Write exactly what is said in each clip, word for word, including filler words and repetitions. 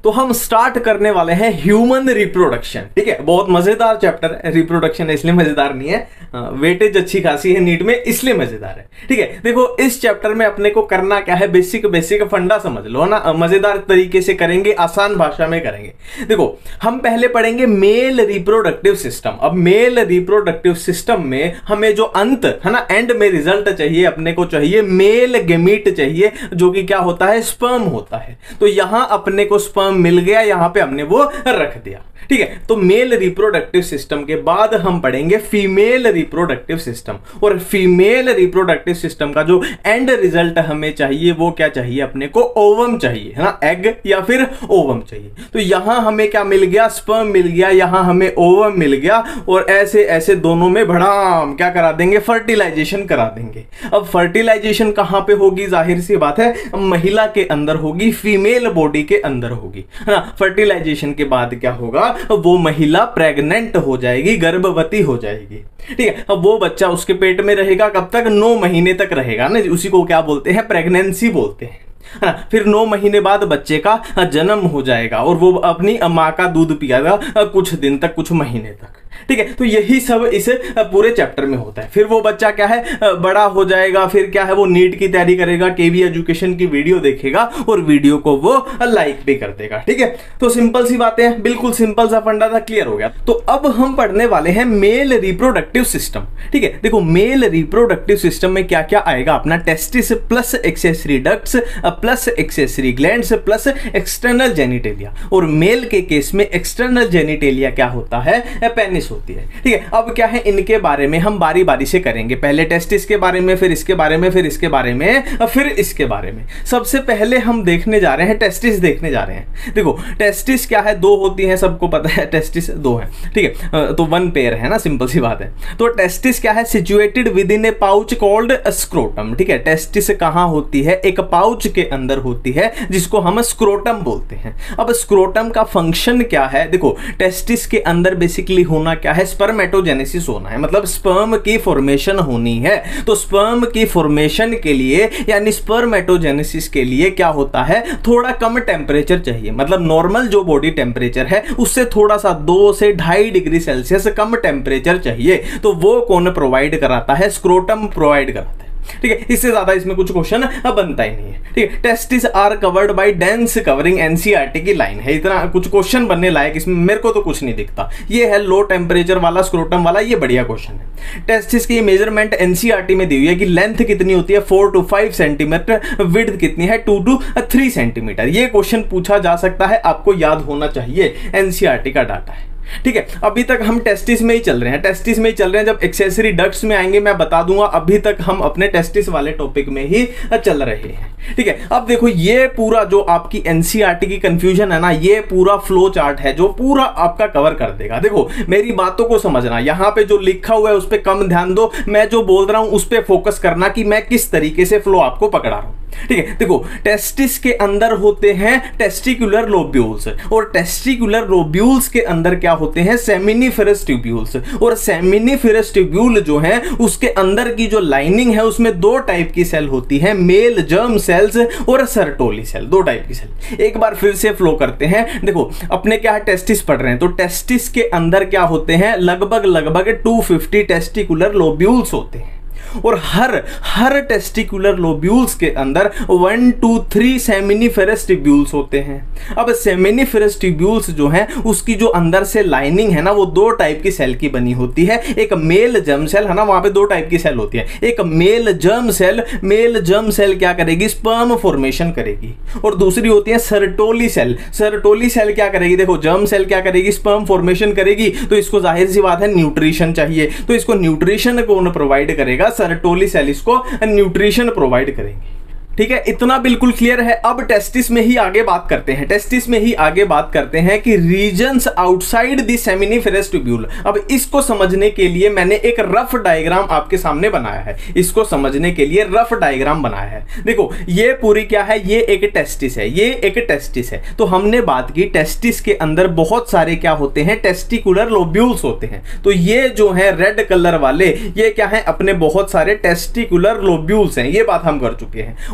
तो हम स्टार्ट करने वाले हैं ह्यूमन रिप्रोडक्शन। ठीक है, बहुत मजेदार चैप्टर है। रिप्रोडक्शन है इसलिए मजेदार नहीं है, वेटेज अच्छी खासी है नीट में इसलिए मजेदार है। ठीक है, देखो इस चैप्टर में अपने को करना क्या है, बेसिक बेसिक फंडा समझ लो ना, मजेदार तरीके से करेंगे, आसान भाषा में करेंगे। देखो हम पहले पढ़ेंगे मेल रिप्रोडक्टिव सिस्टम। अब मेल रिप्रोडक्टिव सिस्टम में हमें जो अंत है ना, एंड में रिजल्ट चाहिए, अपने को चाहिए मेल गेमीट चाहिए, जो कि क्या होता है, स्पर्म होता है। तो यहां अपने को स्पर्म मिल गया, यहां पे हमने वो रख दिया। ठीक है, तो मेल रिप्रोडक्टिव सिस्टम के बाद हम पढ़ेंगे फीमेल रिप्रोडक्टिव सिस्टम। और फीमेल रिप्रोडक्टिव सिस्टम का जो एंड रिजल्ट हमें चाहिए वो क्या चाहिए, अपने को ओवम चाहिए, है ना, एग या फिर ओवम चाहिए। तो यहां हमें क्या मिल गया, स्पर्म मिल गया, यहां हमें ओवम मिल गया, और ऐसे ऐसे दोनों में भड़ाम क्या करा देंगे, फर्टिलाइजेशन करा देंगे। अब फर्टिलाइजेशन कहां पे होगी, जाहिर सी बात है महिला के अंदर होगी, फीमेल बॉडी के अंदर होगी, है ना। फर्टिलाइजेशन के बाद क्या होगा, वो महिला प्रेग्नेंट हो जाएगी, गर्भवती हो जाएगी। ठीक है, अब वो बच्चा उसके पेट में रहेगा कब तक, नौ महीने तक रहेगा ना, उसी को क्या बोलते हैं, प्रेगनेंसी बोलते हैं, है ना। फिर नौ महीने बाद बच्चे का जन्म हो जाएगा और वो अपनी माँ का दूध पिएगा कुछ दिन तक, कुछ महीने तक। ठीक है, तो यही सब इस पूरे चैप्टर में होता है। फिर वो बच्चा क्या है, बड़ा हो जाएगा, फिर क्या है, वो नीट की तैयारी करेगा, केवी एजुकेशन की वीडियो देखेगा और वीडियो को वो लाइक भी कर देगा। ठीक है, तो सिंपल सी बातें हैं, बिल्कुल सिंपल सा फंडा था, क्लियर हो गया। तो अब हम पढ़ने वाले हैं मेल रिप्रोडक्टिव सिस्टम। ठीक है, देखो मेल रिप्रोडक्टिव सिस्टम में क्या क्या आएगा, अपना testis plus accessory ducts plus accessory glands plus external genitalia. और मेल के केस में एक्सटर्नल जेनिटेलिया क्या होता है, पेनिस होती है। ठीक है, अब क्या है, इनके बारे में हम बारी बारी से करेंगे, पहले टेस्टिस के बारे में, फिर इसके बारे में, फिर इसके बारे में, फिर इसके बारे में। सबसे पहले हम देखने जा रहे हैं टेस्टिस देखने जा रहे हैं। देखो टेस्टिस क्या है, दो होती हैं, सबको पता है टेस्टिस दो है। ठीक है, तो वन पेयर है ना, सिंपल सी बात है। तो टेस्टिस क्या है, situated within a pouch called scrotum. ठीक है, टेस्टिस कहां होती है, एक पाउच के अंदर होती है जिसको हम स्क्रोटम बोलते हैं। अब स्क्रोटम का फंक्शन क्या है, देखो टेस्टिस के अंदर बेसिकली होना क्या है, स्पर्मेटोजेनेसिस होना है, मतलब स्पर्म की फॉर्मेशन होनी है। तो स्पर्म की फॉर्मेशन के लिए यानी स्पर्मेटोजेनेसिस के लिए क्या होता है, थोड़ा कम टेम्परेचर चाहिए, मतलब नॉर्मल जो बॉडी टेम्परेचर है उससे थोड़ा सा दो से ढाई डिग्री सेल्सियस कम टेम्परेचर चाहिए। तो वो कौन प्रोवाइड कराता है, स्क्रोटम प्रोवाइड कराता है। ठीक है, इससे ज्यादा इसमें कुछ क्वेश्चन बनता ही नहीं है। ठीक है, testis are covered by dense covering, NCERT की लाइन है, इतना कुछ क्वेश्चन बनने लायक इसमें मेरे को तो कुछ नहीं दिखता। ये है लो टेम्परेचर वाला स्क्रोटम वाला, ये बढ़िया क्वेश्चन है। टेस्टिस की मेजरमेंट एनसीईआरटी में दी हुई है कि लेंथ कितनी होती है, four to five centimetre, width कितनी है, टू टू थ्री सेंटीमीटर। ये क्वेश्चन पूछा जा सकता है, आपको याद होना चाहिए, एनसीईआरटी का डाटा है। ठीक है, अभी तक हम टेस्टिस में ही चल रहे हैं, टेस्टिस में ही चल रहे हैं। जब एक्सेसरी डक्ट्स में आएंगे मैं बता दूंगा, अभी तक हम अपने टेस्टिस वाले टॉपिक में ही चल रहे हैं। ठीक है, अब देखो ये पूरा जो आपकी एनसीईआरटी की कंफ्यूजन है ना, ये पूरा फ्लो चार्ट है जो पूरा आपका कवर कर देगा। देखो मेरी बातों को समझना, यहां पे जो लिखा हुआ है उस पर कम ध्यान दो, मैं जो बोल रहा हूं उस पर फोकस करना कि मैं किस तरीके से फ्लो आपको पकड़ा रहा हूं। ठीक है, देखो टेस्टिस के अंदर होते हैं टेस्टिकुलर लोब्यूल्स, और टेस्टिकुलर लोब्यूल्स के अंदर क्या होते हैं, सेमिनिफेरस ट्यूब्यूल्स। और सेमिनिफेरस ट्यूब्यूल जो है उसके अंदर की जो लाइनिंग है उसमें दो टाइप की सेल होती है, मेल जर्म सेल्स और सर्टोली सेल, दो टाइप की सेल। एक बार फिर से फ्लो करते हैं। देखो अपने क्या है, टेस्टिस पढ़ रहे हैं, तो टेस्टिस के अंदर क्या होते हैं, लगभग लगभग दो सौ पचास टेस्टिकुलर लोब्यूल्स होते हैं। और हर हर टेस्टिकुलर लोब्यूल्स के अंदर one two three seminiferous tubules होते हैं। अब सेमिनिफेरस ट्यूब्यूल्स जो हैं उसकी जो अंदर से लाइनिंग है ना, वो दो टाइप की सेल की बनी होती है। एक मेल जर्म सेल है ना, वहां पे दो टाइप की सेल होती है। एक male germ cell, male germ cell क्या करेगी, स्पर्म फॉर्मेशन करेगी। और दूसरी होती है सर्टोली सेल, सर्टोली सेल क्या करेगी, देखो जर्म सेल क्या करेगी, स्पर्म फॉर्मेशन करेगी। तो इसको जाहिर सी बात है न्यूट्रिशन चाहिए, तो इसको न्यूट्रिशन कौन प्रोवाइड करेगा, सर्टोली सेल इसको न्यूट्रिशन प्रोवाइड करेंगे। ठीक है, इतना बिल्कुल क्लियर है। अब टेस्टिस में ही आगे बात करते हैं, टेस्टिस में ही आगे बात करते हैं कि regions outside the seminiferous tubule. अब इसको समझने के लिए मैंने एक रफ डायग्राम आपके सामने बनाया है, इसको समझने के लिए रफ डायग्राम बनाया है। देखो ये पूरी क्या है, ये एक टेस्टिस है, ये एक टेस्टिस है। तो हमने बात की टेस्टिस के अंदर बहुत सारे क्या होते हैं, टेस्टिकुलर लोब्यूल्स होते हैं। तो ये जो है रेड कलर वाले, ये क्या है, अपने बहुत सारे टेस्टिकुलर लोब्यूल्स हैं, ये बात हम कर चुके हैं।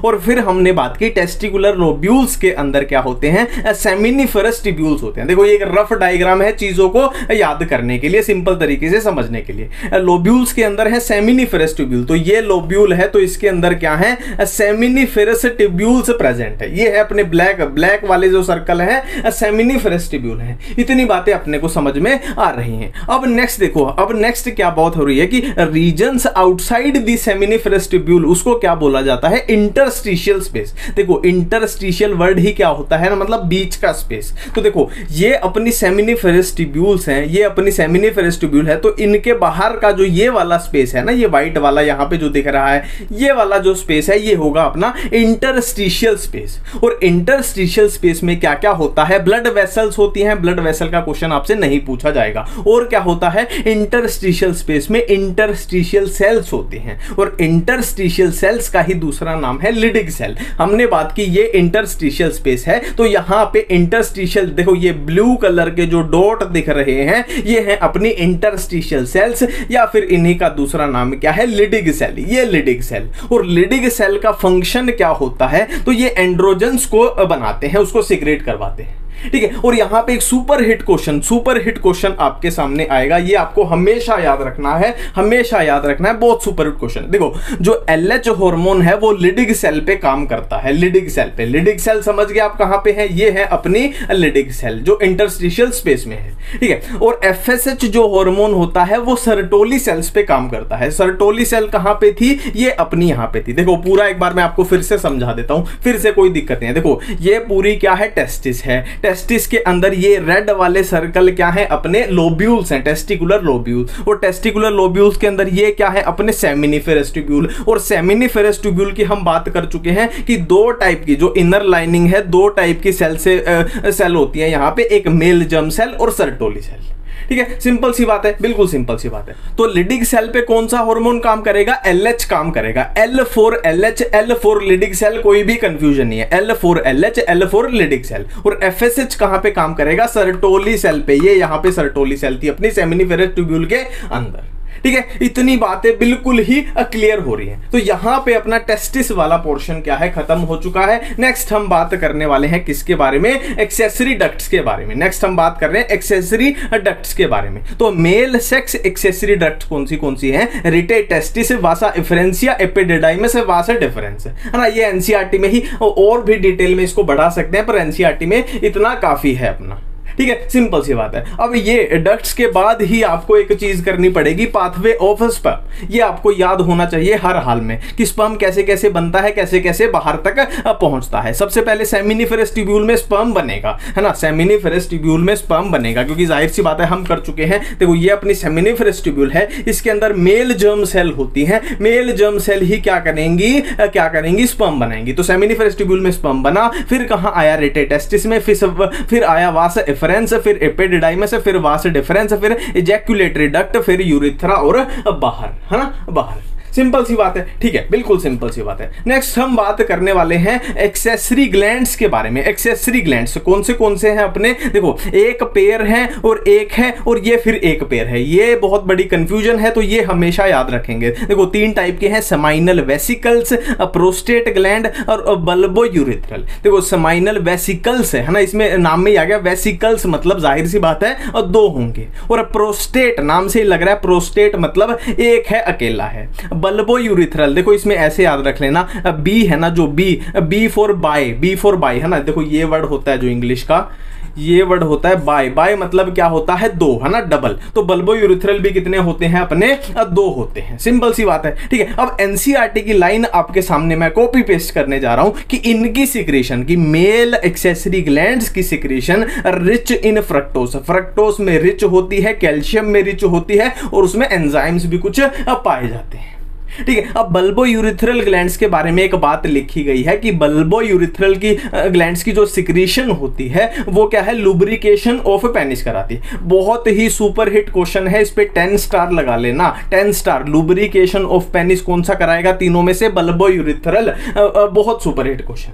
और फिर हमने बात की टेस्टिकुलर लोब्यूल्स के अंदर क्या होते हैं, सेमिनिफरस ट्यूब्यूल्स होते हैं। देखो ये एक रफ डायग्राम है चीजों को याद करने के लिए, सिंपल तरीके से समझने के लिए। लोब्यूल्स के अंदर है सेमिनिफरस ट्यूब्यूल, तो ये लोब्यूल है तो इसके अंदर क्या है, सेमिनिफरस ट्यूब्यूल्स प्रेजेंट है। ये है अपने ब्लैक ब्लैक वाले जो सर्कल है सेमिनिफरस ट्यूब्यूल है। इतनी बातें अपने को समझ में आ रही हैं। अब नेक्स्ट देखो, अब नेक्स्ट क्या बात हो रही है कि regions outside the seminiferous tubule, उसको क्या बोला जाता है, इंटरस्टिशियल स्पेस। देखो इंटरस्टिशियल वर्ड ही क्या होता है ना, मतलब बीच का स्पेस। तो देखो ये अपनी सेमिनिफरस ट्यूब्यूल्स हैं, ये अपनी सेमिनिफरस ट्यूब्यूल है, तो इनके बाहर का जो ये वाला स्पेस है ना, ये व्हाइट वाला यहां पे जो दिख रहा है, ये वाला जो स्पेस है ये होगा अपना इंटरस्टिशियल स्पेस। और इंटरस्टिशियल स्पेस में क्या क्या होता है, ब्लड वेसल्स होती हैं। ब्लड वेसल का क्वेश्चन आपसे नहीं पूछा जाएगा। और क्या होता है, इंटरस्टिशियल स्पेस में इंटरस्टिशियल सेल्स होते हैं, और इंटरस्टिशियल सेल्स का ही दूसरा नाम है लिडिग सेल। हमने बात की ये इंटरस्टिशियल स्पेस है, तो यहां पे इंटरस्टिशियल, देखो ये ब्लू कलर के जो डॉट दिख रहे हैं ये है अपनी इंटरस्टिशियल सेल्स, या फिर इन्हीं का दूसरा नाम क्या है, लिडिग सेल। ये लिडिग सेल, और लिडिग सेल का फंक्शन क्या होता है, तो ये एंड्रोजन्स को बनाते हैं, उसको सिक्रेट करवाते हैं, ठीक है। और यहां पे एक super hit question super hit question आपके सामने आएगा, ये आपको हमेशा याद रखना है, हमेशा याद रखना है, बहुत सुपर हिट क्वेश्चन। देखो जो एलएच हार्मोन है वो लिडिग सेल पे काम करता है, लिडिग सेल पे। लिडिग सेल समझ गए आप कहां पे है, ये है अपनी लिडिग सेल जो इंटरस्टिशियल स्पेस में है, ठीक है। और एफएसएच जो हार्मोन होता है वो सर्टोली सेल्स पे काम करता है। सर्टोली सेल कहां पे थी, ये अपनी यहां पे थी। देखो पूरा एक बार मैं आपको फिर से समझा देता हूं, फिर से कोई दिक्कत नहीं है। देखो ये पूरी क्या है, टेस्टिस है। टेस्टिस के अंदर ये रेड वाले सर्कल क्या है, अपने लोब्यूल्स हैं, टेस्टिकुलर लोब्यूल्स। और टेस्टिकुलर लोब्यूल्स के अंदर ये क्या है, अपने सेमिनिफेरस ट्यूब्यूल। और सेमिनिफेरस ट्यूब्यूल की हम बात कर चुके हैं कि दो टाइप की जो इनर लाइनिंग है, दो टाइप की सेल से आ, सेल होती है यहां पे, एक मेल जर्म सेल और सर्टोली सेल, ठीक है। सिंपल सी बात है, बिल्कुल सिंपल सी बात है। तो लिडिग सेल पे कौन सा हार्मोन काम करेगा, एलएच काम करेगा। L for LH, L for Leydig cell, कोई भी कंफ्यूजन नहीं है। L for LH, L for Leydig cell. और एफएसएच कहां पे काम करेगा, सर्टोली सेल पे। ये यहां पे सर्टोली सेल थी अपनी सेमिनिफेरस ट्यूब्यूल के अंदर, ठीक है। इतनी बातें बिल्कुल ही क्लियर हो रही हैं। तो यहां पे अपना टेस्टिस वाला पोर्शन क्या है, खत्म हो चुका है। नेक्स्ट हम बात करने वाले हैं किसके बारे में, एक्सेसरी डक्ट्स के बारे में। नेक्स्ट हम बात कर रहे हैं एक्सेसरी डक्ट्स के बारे में। तो मेल सेक्स एक्सेसरी डक्ट्स कौन सी कौन सी हैं, rete, testis, vasa efferentia, epididymis, vasa deferens, है ना। ये एनसीईआरटी में ही और भी डिटेल में इसको बढ़ा सकते हैं, पर एनसीईआरटी में इतना काफी है अपना, ठीक है। सिंपल सी बात है। अब ये डक्ट्स के बाद ही आपको एक चीज करनी पड़ेगी, पाथवे ऑफ स्पर्म। ये आपको याद होना चाहिए हर हाल में कि स्पर्म कैसे कैसे बनता है, कैसे कैसे बाहर तक पहुंचता है। सबसे पहले सेमिनिफेरस ट्यूब्यूल में स्पर्म बनेगा, है ना। सेमिनिफेरस ट्यूब्यूल में स्पर्म बनेगा, क्योंकि जाहिर सी बात है हम कर चुके हैं। देखो ये अपनी सेमिनिफेरस ट्यूब्यूल है, इसके अंदर मेल जर्म सेल होती है। मेल जर्म सेल ही क्या करेंगी, क्या करेंगी, स्पर्म बनाएंगी। तो सेमिनिफेरस ट्यूब्यूल में स्पर्म बना, फिर कहां आया, रेटे टेस्टिस में, फिर फिर आया वास एफरेंस, फिर एपिडिडाइमस, फिर वास डिफरेंस, फिर इजैक्युलेटरी डक्ट, फिर यूरिथ्रा और बाहर, है ना, बाहर। सिंपल सी बात है, ठीक है, बिल्कुल सिंपल सी बात है। नेक्स्ट हम बात करने वाले हैं एक्सेसरी ग्लैंड्स के बारे में। एक्सेसरी ग्लैंड्स कौन से कौन से हैं अपने, देखो एक पेयर है और एक है और ये फिर एक पेयर है। ये बहुत बड़ी कंफ्यूजन है, तो ये हमेशा याद रखेंगे। देखो तीन टाइप के हैं, सेमाइनल वेसिकल्स, प्रोस्टेट ग्लैंड और बल्बो यूरिथ्रल। देखो सेमाइनल वेसिकल्स है ना, इसमें नाम में ही आ गया वेसिकल्स, मतलब जाहिर सी बात है और दो होंगे। और प्रोस्टेट नाम से ही लग रहा है, प्रोस्टेट मतलब एक है, अकेला है। बल्बो यूरिथ्रल, देखो इसमें ऐसे याद रख लेना, बी है ना, जो B B for by, B for by, है ना। देखो ये वर्ड होता है जो इंग्लिश का, ये वर्ड होता है बाय। बाय मतलब क्या होता है, दो, है ना, डबल। तो बल्बो यूरिथ्रल भी कितने होते हैं अपने, दो होते हैं। सिंपल सी बात है, ठीक है। अब एनसीईआरटी की लाइन आपके सामने मैं कॉपी पेस्ट करने जा रहा हूं कि इनकी सिक्रेशन की, मेल एक्सेसरी ग्लैंड्स की secretion rich in fructose, fructose में रिच होती है, कैल्शियम में रिच होती है, और उसमें एंजाइम्स भी कुछ पाए जाते हैं, ठीक है। अब बल्बो यूरिथ्रल ग्लैंड्स के बारे में एक बात लिखी गई है कि बल्बो यूरिथ्रल की ग्लैंड्स की जो सिक्रीशन होती है वो क्या है, लुब्रिकेशन ऑफ पेनिस कराती है। बहुत ही सुपर हिट क्वेश्चन है, इस पे टेन स्टार लगा लेना, ten star. Lubrication of penis कौन सा कराएगा तीनों में से, बल्बो यूरिथ्रल। बहुत सुपर हिट क्वेश्चन है,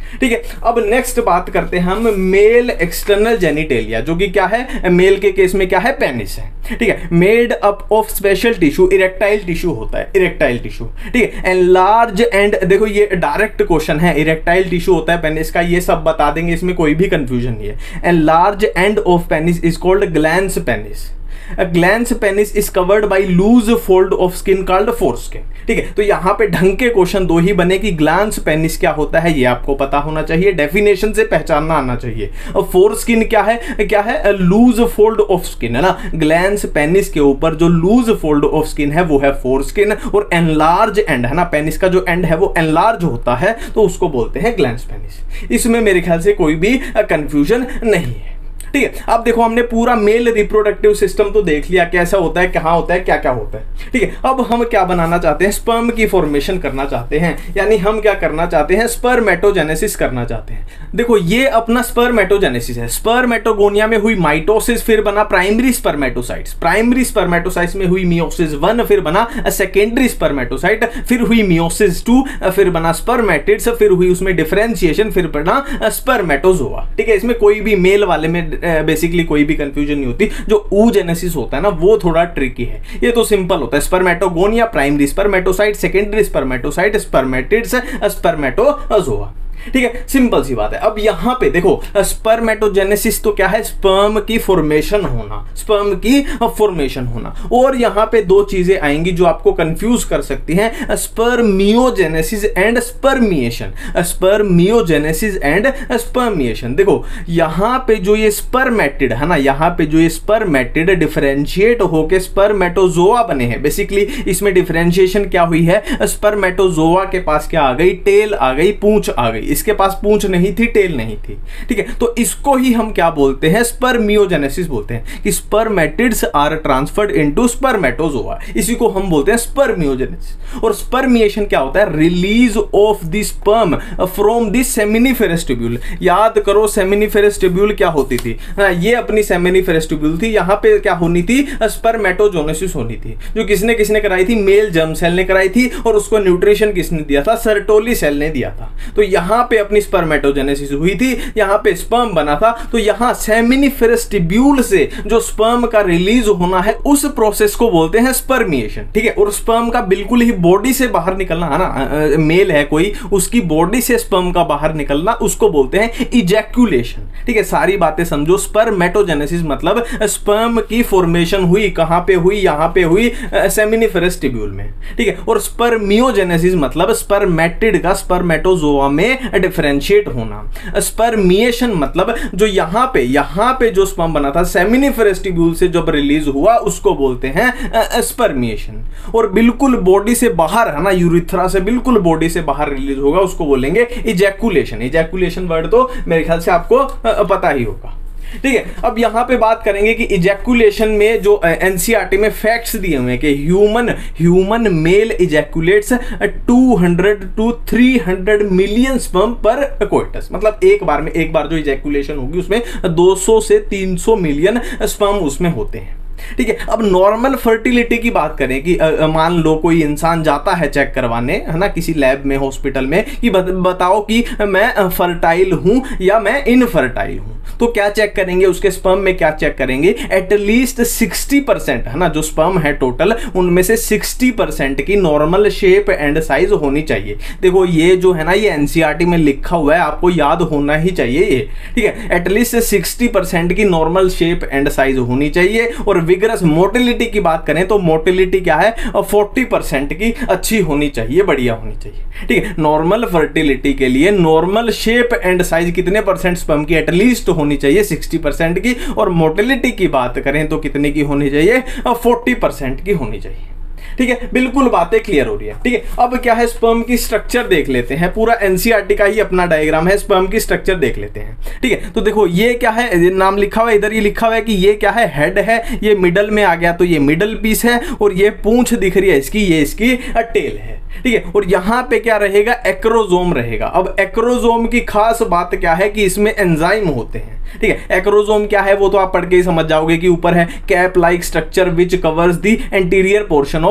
ठीक है। अब नेक्स्ट बात करते हैं हम मेल एक्सटर्नल जेनिटेलिया, जो कि क्या है, मेल के केस में क्या है, पेनिस है, ठीक है। Made up of special tissue, erectile tissue होता है, इरेक्टाइल टिश्यू, ठीक है। एंड लार्ज एंड, देखो ये डायरेक्ट क्वेश्चन है, इरेक्टाइल टिश्यू होता है पेनिस का, ये सब बता देंगे, इसमें कोई भी कंफ्यूजन नहीं है। And large end of penis is called glans penis. A glans penis is covered by loose fold of skin called foreskin, ठीक है। तो यहाँ पे ढंग के क्वेश्चन दो ही बने कि ग्लैंस पेनिस क्या होता है, ये आपको पता होना चाहिए, डेफिनेशन से पहचानना आना चाहिए। और फोरस्किन क्या है, क्या है, लूज फोल्ड ऑफ स्किन, है ना। ग्लैंस पेनिस के ऊपर जो लूज फोल्ड ऑफ स्किन है वो है फोरस्किन, और एनलार्ज एंड, है ना, पेनिस का जो एंड है वो एनलार्ज होता है, तो उसको बोलते हैं ग्लैंस पेनिस। इसमें मेरे ख्याल से कोई भी कंफ्यूजन नहीं है, ठीक है। अब देखो हमने पूरा मेल रिप्रोडक्टिव सिस्टम तो देख लिया, कैसा होता है, कहाँ होता है, क्या क्या होता है, ठीक है। अब हम क्या बनाना चाहते हैं, स्पर्म की फॉर्मेशन करना चाहते हैं, यानी हम क्या करना चाहते हैं, स्पर्मेटोजेनेसिस करना चाहते हैं। देखो ये अपना स्पर्मेटोजेनेसिस है, स्पर्मेटोगोनिया में हुई माइटोसिस, फिर बना प्राइमरी स्पर्मेटोसाइट्स, प्राइमरी स्पर्मेटोसाइट्स में हुई मियोसिस वन, फिर बना सेकेंडरी स्पर्मेटोसाइट, फिर हुई मियोसिस टू, फिर बना स्पर्मेटिड्स, फिर हुई उसमें डिफरेंशिएशन, फिर बना स्पर्मेटोजोआ, ठीक है। इसमें कोई भी मेल वाले में बेसिकली कोई भी कंफ्यूजन नहीं होती। जो oogenesis होता है ना वो थोड़ा ट्रिकी है, ये तो सिंपल होता है, spermatogonia, primary spermatocyte, secondary spermatocyte, spermatids, spermatozoa, ठीक है, सिंपल सी बात है। अब यहां पे देखो स्पर्मेटोजेनेसिस तो क्या है, स्पर्म की फॉर्मेशन होना, स्पर्म की फॉर्मेशन होना, और यहां पे दो चीजें आएंगी जो आपको कंफ्यूज कर सकती हैं, spermiogenesis and spermiation, spermiogenesis and spermiation. देखो यहां पे जो ये स्पर्मेटिड है ना, यहां पे जो ये स्पर्मेटिड डिफरेंशिएट होके स्पर्मेटोजोआ बने हैं, बेसिकली इसमें डिफरेंशिएशन क्या हुई है, स्पर्मेटोजोआ के पास क्या आ गई, टेल आ गई, पूंछ आ गई, इसके पास पूंछ नहीं थी, टेल नहीं थी, ठीक है। तो इसको ही हम क्या बोलते हैं, स्पर्मियोजेनेसिस बोलते हैं, कि spermatids are transferred into spermatozoa, इसी को हम बोलते हैं स्पर्मियोजेनेसिस। और स्पर्मिएशन क्या होता है, release of the sperm from the seminiferous tubule. याद करो सेमिनिफेरस ट्यूब्यूल क्या होती थी, हाँ, ये अपनी सेमिनिफेरस ट्यूब्यूल थी, यहां पे क्या होनी थी, स्पर्मेटोजेनेसिस होनी थी, जो किसने किसने कराई थी, मेल जर्म सेल ने कराई थी, और उसको न्यूट्रिशन किसने दिया था, सर्टोली सेल ने दिया था। तो यहां पे अपनी स्पर्मेटोजेनेसिस हुई थी, यहां पे स्पर्म बना था, तो यहां सेमिनिफेरस ट्यूब्यूल से जो स्पर्म का रिलीज होना है उस प्रोसेस को बोलते हैं स्पर्मिएशन, ठीक है। और स्पर्म का बिल्कुल ही बॉडी से बाहर निकलना, है ना, मेल है कोई, उसकी बॉडी से स्पर्म का बाहर निकलना, उसको बोलते हैं इजैक्यूलेशन, ठीक है। सारी बातें समझो, स्पर्मेटोजेनेसिस मतलब स्पर्म की फॉर्मेशन हुई, कहां पे हुई, यहां पे हुई, सेमिनिफेरस ट्यूब्यूल में, ठीक है। और स्पर्मियोजेनेसिस मतलब स्पर्मेटिड का स्पर्मेटोजोआ में डिफरेंशिएट होना। स्पर्मिएशन मतलब जो यहां पे यहां पे जो स्पर्म बना था सेमिनिफेरस ट्यूब्यूल से जब रिलीज हुआ उसको बोलते हैं स्पर्मिएशन। और बिल्कुल बॉडी से बाहर, है ना, यूरिथ्रा से बिल्कुल बॉडी से बाहर रिलीज होगा उसको बोलेंगे इजैकुलेशन। इजैकुलेशन वर्ड तो मेरे ख्याल से आपको पता ही होगा, ठीक है। अब यहां पे बात करेंगे कि इजैकुलेशन में जो एनसीईआरटी में फैक्ट्स दिए हुए हैं कि human human male ejaculates two hundred two three hundred million sperm per coitus, मतलब एक बार में एक बार जो इजैकुलेशन होगी उसमें दो सौ से तीन सौ मिलियन स्पर्म उसमें होते हैं, ठीक है। अब नॉर्मल फर्टिलिटी की बात करें कि मान लो कोई इंसान जाता है चेक करवाने, है ना, किसी लैब में, हॉस्पिटल में, कि बताओ कि मैं फर्टाइल हूं या मैं इनफर्टाइल हूं, तो क्या चेक करेंगे, उसके स्पर्म में क्या चेक करेंगे, एटलीस्ट सिक्सटी परसेंट, है ना, जो स्पर्म है टोटल उनमें से सिक्सटी परसेंट की नॉर्मल शेप एंड साइज होनी चाहिए। देखो ये जो है ना, ये एनसीईआरटी में लिखा हुआ है, आपको याद होना ही चाहिए ये, ठीक है। एटलीस्ट सिक्सटी परसेंट की नॉर्मल शेप एंड साइज होनी चाहिए। और विगरस मोटिलिटी की बात करें तो मोटिलिटी क्या है, फोर्टी परसेंट की अच्छी होनी चाहिए, बढ़िया होनी चाहिए, ठीक है। नॉर्मल फर्टिलिटी के लिए नॉर्मल शेप एंड साइज कितने परसेंट स्पर्म की, एटलीस्ट होनी चाहिए सिक्सटी परसेंट की। और मोटिलिटी की बात करें तो कितने की होनी चाहिए, फोर्टी परसेंट की होनी चाहिए, ठीक है। बिल्कुल बातें क्लियर हो रही है, ठीक है। अब क्या है, स्पर्म की स्ट्रक्चर देख लेते हैं, पूरा एनसीईआरटी का ही अपना डायग्राम है, स्पर्म की स्ट्रक्चर देख लेते हैं, ठीक है। तो देखो ये क्या है, ये नाम लिखा हुआ है इधर, ये लिखा हुआ है कि ये क्या है, हेड है, ये मिडल में आ गया तो ये मिडल पीस है, और ये पूंछ दिख रही है इसकी, ये इसकी टेल है, ठीक है। और यहां पे क्या रहेगा, एक्रोजोम रहेगा। अब एक्रोजोम की खास बात क्या है कि इसमें एंजाइम होते हैं, ठीक है। एक्रोजोम क्या है वो तो आप पढ़ के ही समझ जाओगे कि ऊपर है cap like structure which covers the anterior portion of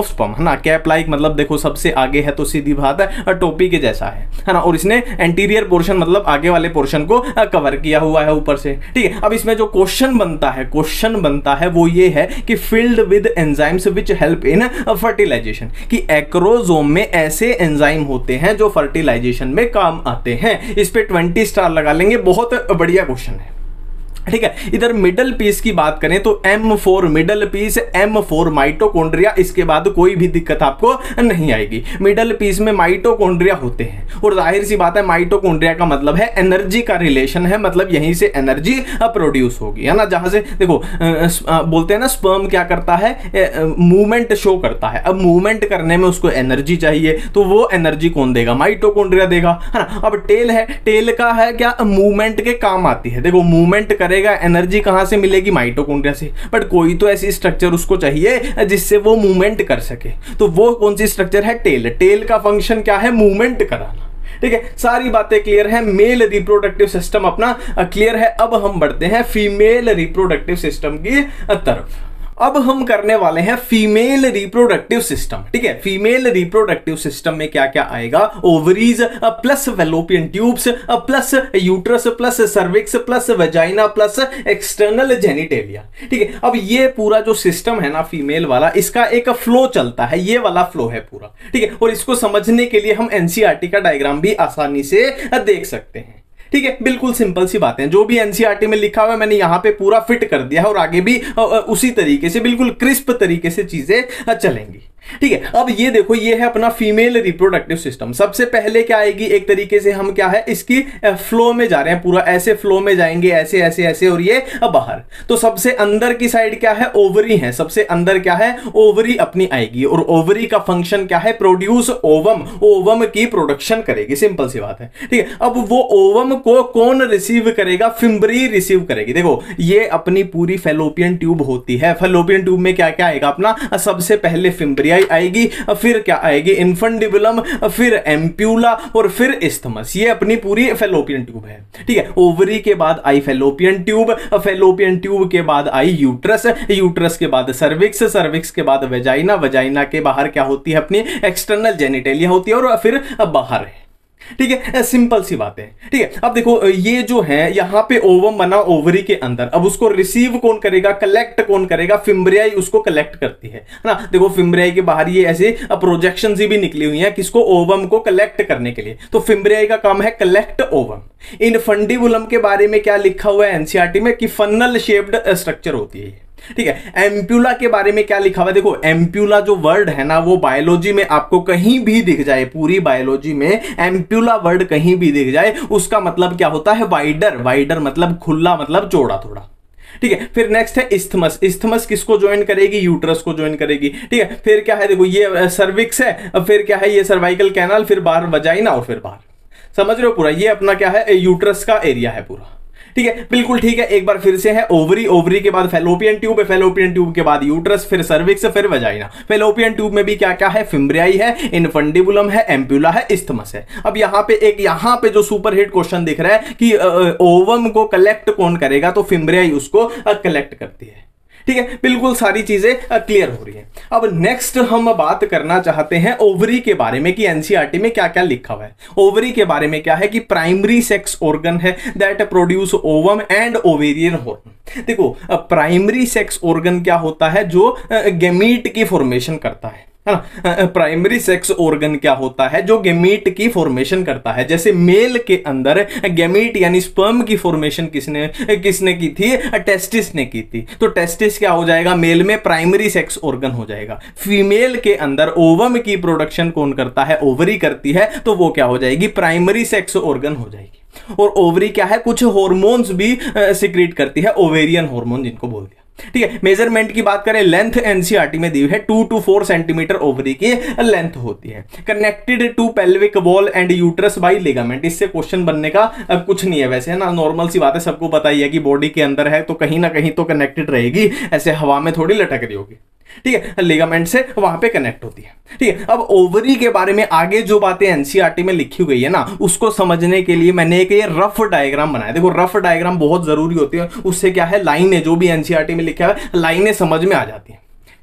of sperm, है ना। कैप लाइक मतलब देखो सबसे आगे है तो सीधी बात है टोपी के जैसा है है ना, और इसने एंटीरियर पोर्शन मतलब आगे वाले पोर्शन को कवर किया हुआ है ऊपर से, ठीक है। अब इसमें जो क्वेश्चन बनता है क्वेश्चन बनता है वो ये है कि filled with enzymes which help in fertilization, कि एक्रोजोम में ऐसे एंजाइम होते हैं जो फर्टिलाइजेशन में काम आते हैं। इस पे ट्वेंटी स्टार लगा लेंगे, बहुत बढ़िया क्वेश्चन है, ठीक है। इधर मिडल पीस की बात करें तो M for middle piece, M for mitochondria, इसके बाद कोई भी दिक्कत आपको नहीं आएगी। मिडल पीस में माइटोकॉन्ड्रिया होते हैं और जाहिर सी बात है माइटोकॉन्ड्रिया का मतलब है एनर्जी का रिलेशन है, मतलब यहीं से एनर्जी प्रोड्यूस होगी, है ना। जहां से देखो बोलते हैं ना स्पर्म क्या करता है, मूवमेंट शो करता है। अब मूवमेंट करने में उसको एनर्जी चाहिए, तो वो एनर्जी कौन देगा, माइटोकॉन्ड्रिया देगा, है ना। अब टेल है, टेल का है क्या, मूवमेंट के काम आती है। देखो मूवमेंट करे एनर्जी कहां से मिलेगी, माइटोकॉन्ड्रिया से, बट कोई तो ऐसी स्ट्रक्चर उसको चाहिए जिससे वो मूवमेंट कर सके, तो वो कौन सी स्ट्रक्चर है, टेल। टेल का फंक्शन क्या है, मूवमेंट कराना, ठीक है। सारी बातें क्लियर है, मेल रिप्रोडक्टिव सिस्टम अपना क्लियर है। अब हम बढ़ते हैं फीमेल रिप्रोडक्टिव सिस्टम की तरफ। अब हम करने वाले हैं फीमेल रिप्रोडक्टिव सिस्टम, ठीक है। फीमेल रिप्रोडक्टिव सिस्टम में क्या क्या आएगा, ovaries plus fallopian tubes plus uterus plus cervix plus vagina plus external genitalia, ठीक है। अब ये पूरा जो सिस्टम है ना फीमेल वाला, इसका एक फ्लो चलता है, ये वाला फ्लो है पूरा, ठीक है। और इसको समझने के लिए हम एनसीईआरटी का डायग्राम भी आसानी से देख सकते हैं, ठीक है। बिल्कुल सिंपल सी बातें, जो भी एनसीईआरटी में लिखा हुआ है मैंने यहां पे पूरा फिट कर दिया है और आगे भी उसी तरीके से बिल्कुल क्रिस्प तरीके से चीजें चलेंगी, ठीक है। अब ये देखो, ये है अपना फीमेल रिप्रोडक्टिव सिस्टम। सबसे पहले क्या आएगी, एक तरीके से हम क्या है इसकी फ्लो में जा रहे हैं, पूरा ऐसे फ्लो में जाएंगे, ऐसे ऐसे ऐसे, और ये बाहर। तो सबसे अंदर की साइड क्या है, ओवरी है, सबसे अंदर क्या है, ओवरी अपनी आएगी, और ओवरी का फंक्शन क्या है, प्रोड्यूस ओवम, ओवम की प्रोडक्शन करेगी, सिंपल सी बात है, ठीक है। अब वो ओवम को कौन रिसीव करेगा, फिम्बरी रिसीव करेगी। देखो ये अपनी पूरी फैलोपियन ट्यूब होती है, फैलोपियन ट्यूब में क्या क्या आएगा अपना, सबसे पहले फिम्बरी आएगी, फिर क्या आएगी, इन्फंडिबुलम, फिर एम्प्यूला और फिर इस्थमस। ये अपनी पूरी फैलोपियन ट्यूब है, ठीक है। ओवरी के बाद आई फैलोपियन ट्यूब, फैलोपियन ट्यूब के बाद आई यूट्रस, यूट्रस के बाद सर्विक्स, सर्विक्स के बाद वेजाइना, वेजाइना के बाहर क्या होती है अपनी एक्सटर्नल जेनिटेलिया होती है, और फिर बाहर है, ठीक है। सिंपल सी बात है, ठीक है। अब देखो ये जो है यहां पे ओवम बना ओवरी के अंदर, अब उसको रिसीव कौन करेगा, कलेक्ट कौन करेगा, फिम्ब्रियाई उसको कलेक्ट करती है, है ना। देखो फिम्ब्रियाई के बाहर ये ऐसे प्रोजेक्शंस भी निकली हुई हैं किसको, ओवम को कलेक्ट करने के लिए, तो फिम्ब्रियाई का काम है कलेक्ट ओवम। इन फंडिबुलम के बारे में क्या लिखा हुआ है एनसीईआरटी में, कि फनल शेप्ड स्ट्रक्चर होती है, ठीक है। एम्प्यूला के बारे में क्या लिखा हुआ है, देखो एम्प्यूला जो वर्ड है ना, वो बायोलॉजी में आपको कहीं भी दिख जाए, पूरी बायोलॉजी में एम्प्यूला वर्ड कहीं भी दिख जाए, उसका मतलब क्या होता है, वाइडर, वाइडर मतलब खुला, मतलब चौड़ा थोड़ा, ठीक है। फिर नेक्स्ट है इस्थमस, इस्थमस किसको ज्वाइन करेगी, यूट्रस को ज्वाइन करेगी, ठीक है। फिर क्या है, देखो ये सर्विक्स है, फिर क्या है ये सर्वाइकल कैनाल, फिर बाहर वजाइना और फिर बाहर, समझ रहे हो पूरा, ये अपना क्या है यूट्रस का एरिया है पूरा, ठीक है। बिल्कुल ठीक है, एक बार फिर से है ओवरी, ओवरी के बाद फैलोपियन ट्यूब, फैलोपियन ट्यूब के बाद यूट्रस, फिर सर्विक्स, फिर वजाइना। फैलोपियन ट्यूब में भी क्या क्या है, फिम्ब्रियाई है, इनफंडिबुलम है, एम्प्यूला है, इस्थमस है। अब यहां पे एक यहां पे जो सुपर हिट क्वेश्चन दिख रहा है कि ओवम को कलेक्ट कौन करेगा, तो फिम्ब्रियाई उसको कलेक्ट करती है, ठीक है। बिल्कुल सारी चीजें क्लियर हो रही हैं। अब नेक्स्ट हम बात करना चाहते हैं ओवरी के बारे में, कि एनसीईआरटी में क्या क्या लिखा हुआ है। ओवरी के बारे में क्या है कि प्राइमरी सेक्स ऑर्गन है that produce ovum and ovarian hormone. देखो प्राइमरी सेक्स ऑर्गन क्या होता है, जो गैमीट की फॉर्मेशन करता है, है ना। प्राइमरी सेक्स ऑर्गन क्या होता है, जो गैमीट की फॉर्मेशन करता है। जैसे मेल के अंदर गैमीट यानी स्पर्म की फॉर्मेशन किसने किसने की थी, टेस्टिस ने की थी, तो टेस्टिस क्या हो जाएगा, मेल में प्राइमरी सेक्स ऑर्गन हो जाएगा। फीमेल के अंदर ओवम की प्रोडक्शन कौन करता है, ओवरी करती है, तो वो क्या हो जाएगी, प्राइमरी सेक्स ऑर्गन हो जाएगी। और ओवरी क्या है, कुछ हॉर्मोन्स भी सिक्रीट करती है, ओवेरियन हार्मोन जिनको बोल दिया, ठीक है। मेजरमेंट की बात करें, लेंथ एनसीईआरटी में दी हुई है, two two four centimetre ovary की लेंथ होती है। Connected to pelvic wall and uterus by ligament. इससे क्वेश्चन बनने का कुछ नहीं है वैसे, है ना, नॉर्मल सी बात है, सबको पता ही है कि बॉडी के अंदर है तो कहीं ना कहीं तो कनेक्टेड रहेगी, ऐसे हवा में थोड़ी लटक रही होगी, ठीक है। लिगामेंट से वहां पे कनेक्ट होती है, ठीक है। अब ओवरी के बारे में आगे जो बातें एनसीईआरटी में लिखी हुई है ना, उसको समझने के लिए मैंने एक ये रफ डायग्राम बनाया। देखो रफ डायग्राम बहुत जरूरी होती है, उससे क्या है, लाइनें जो भी एनसीईआरटी में लिखा है लाइनें समझ में आ जाती है।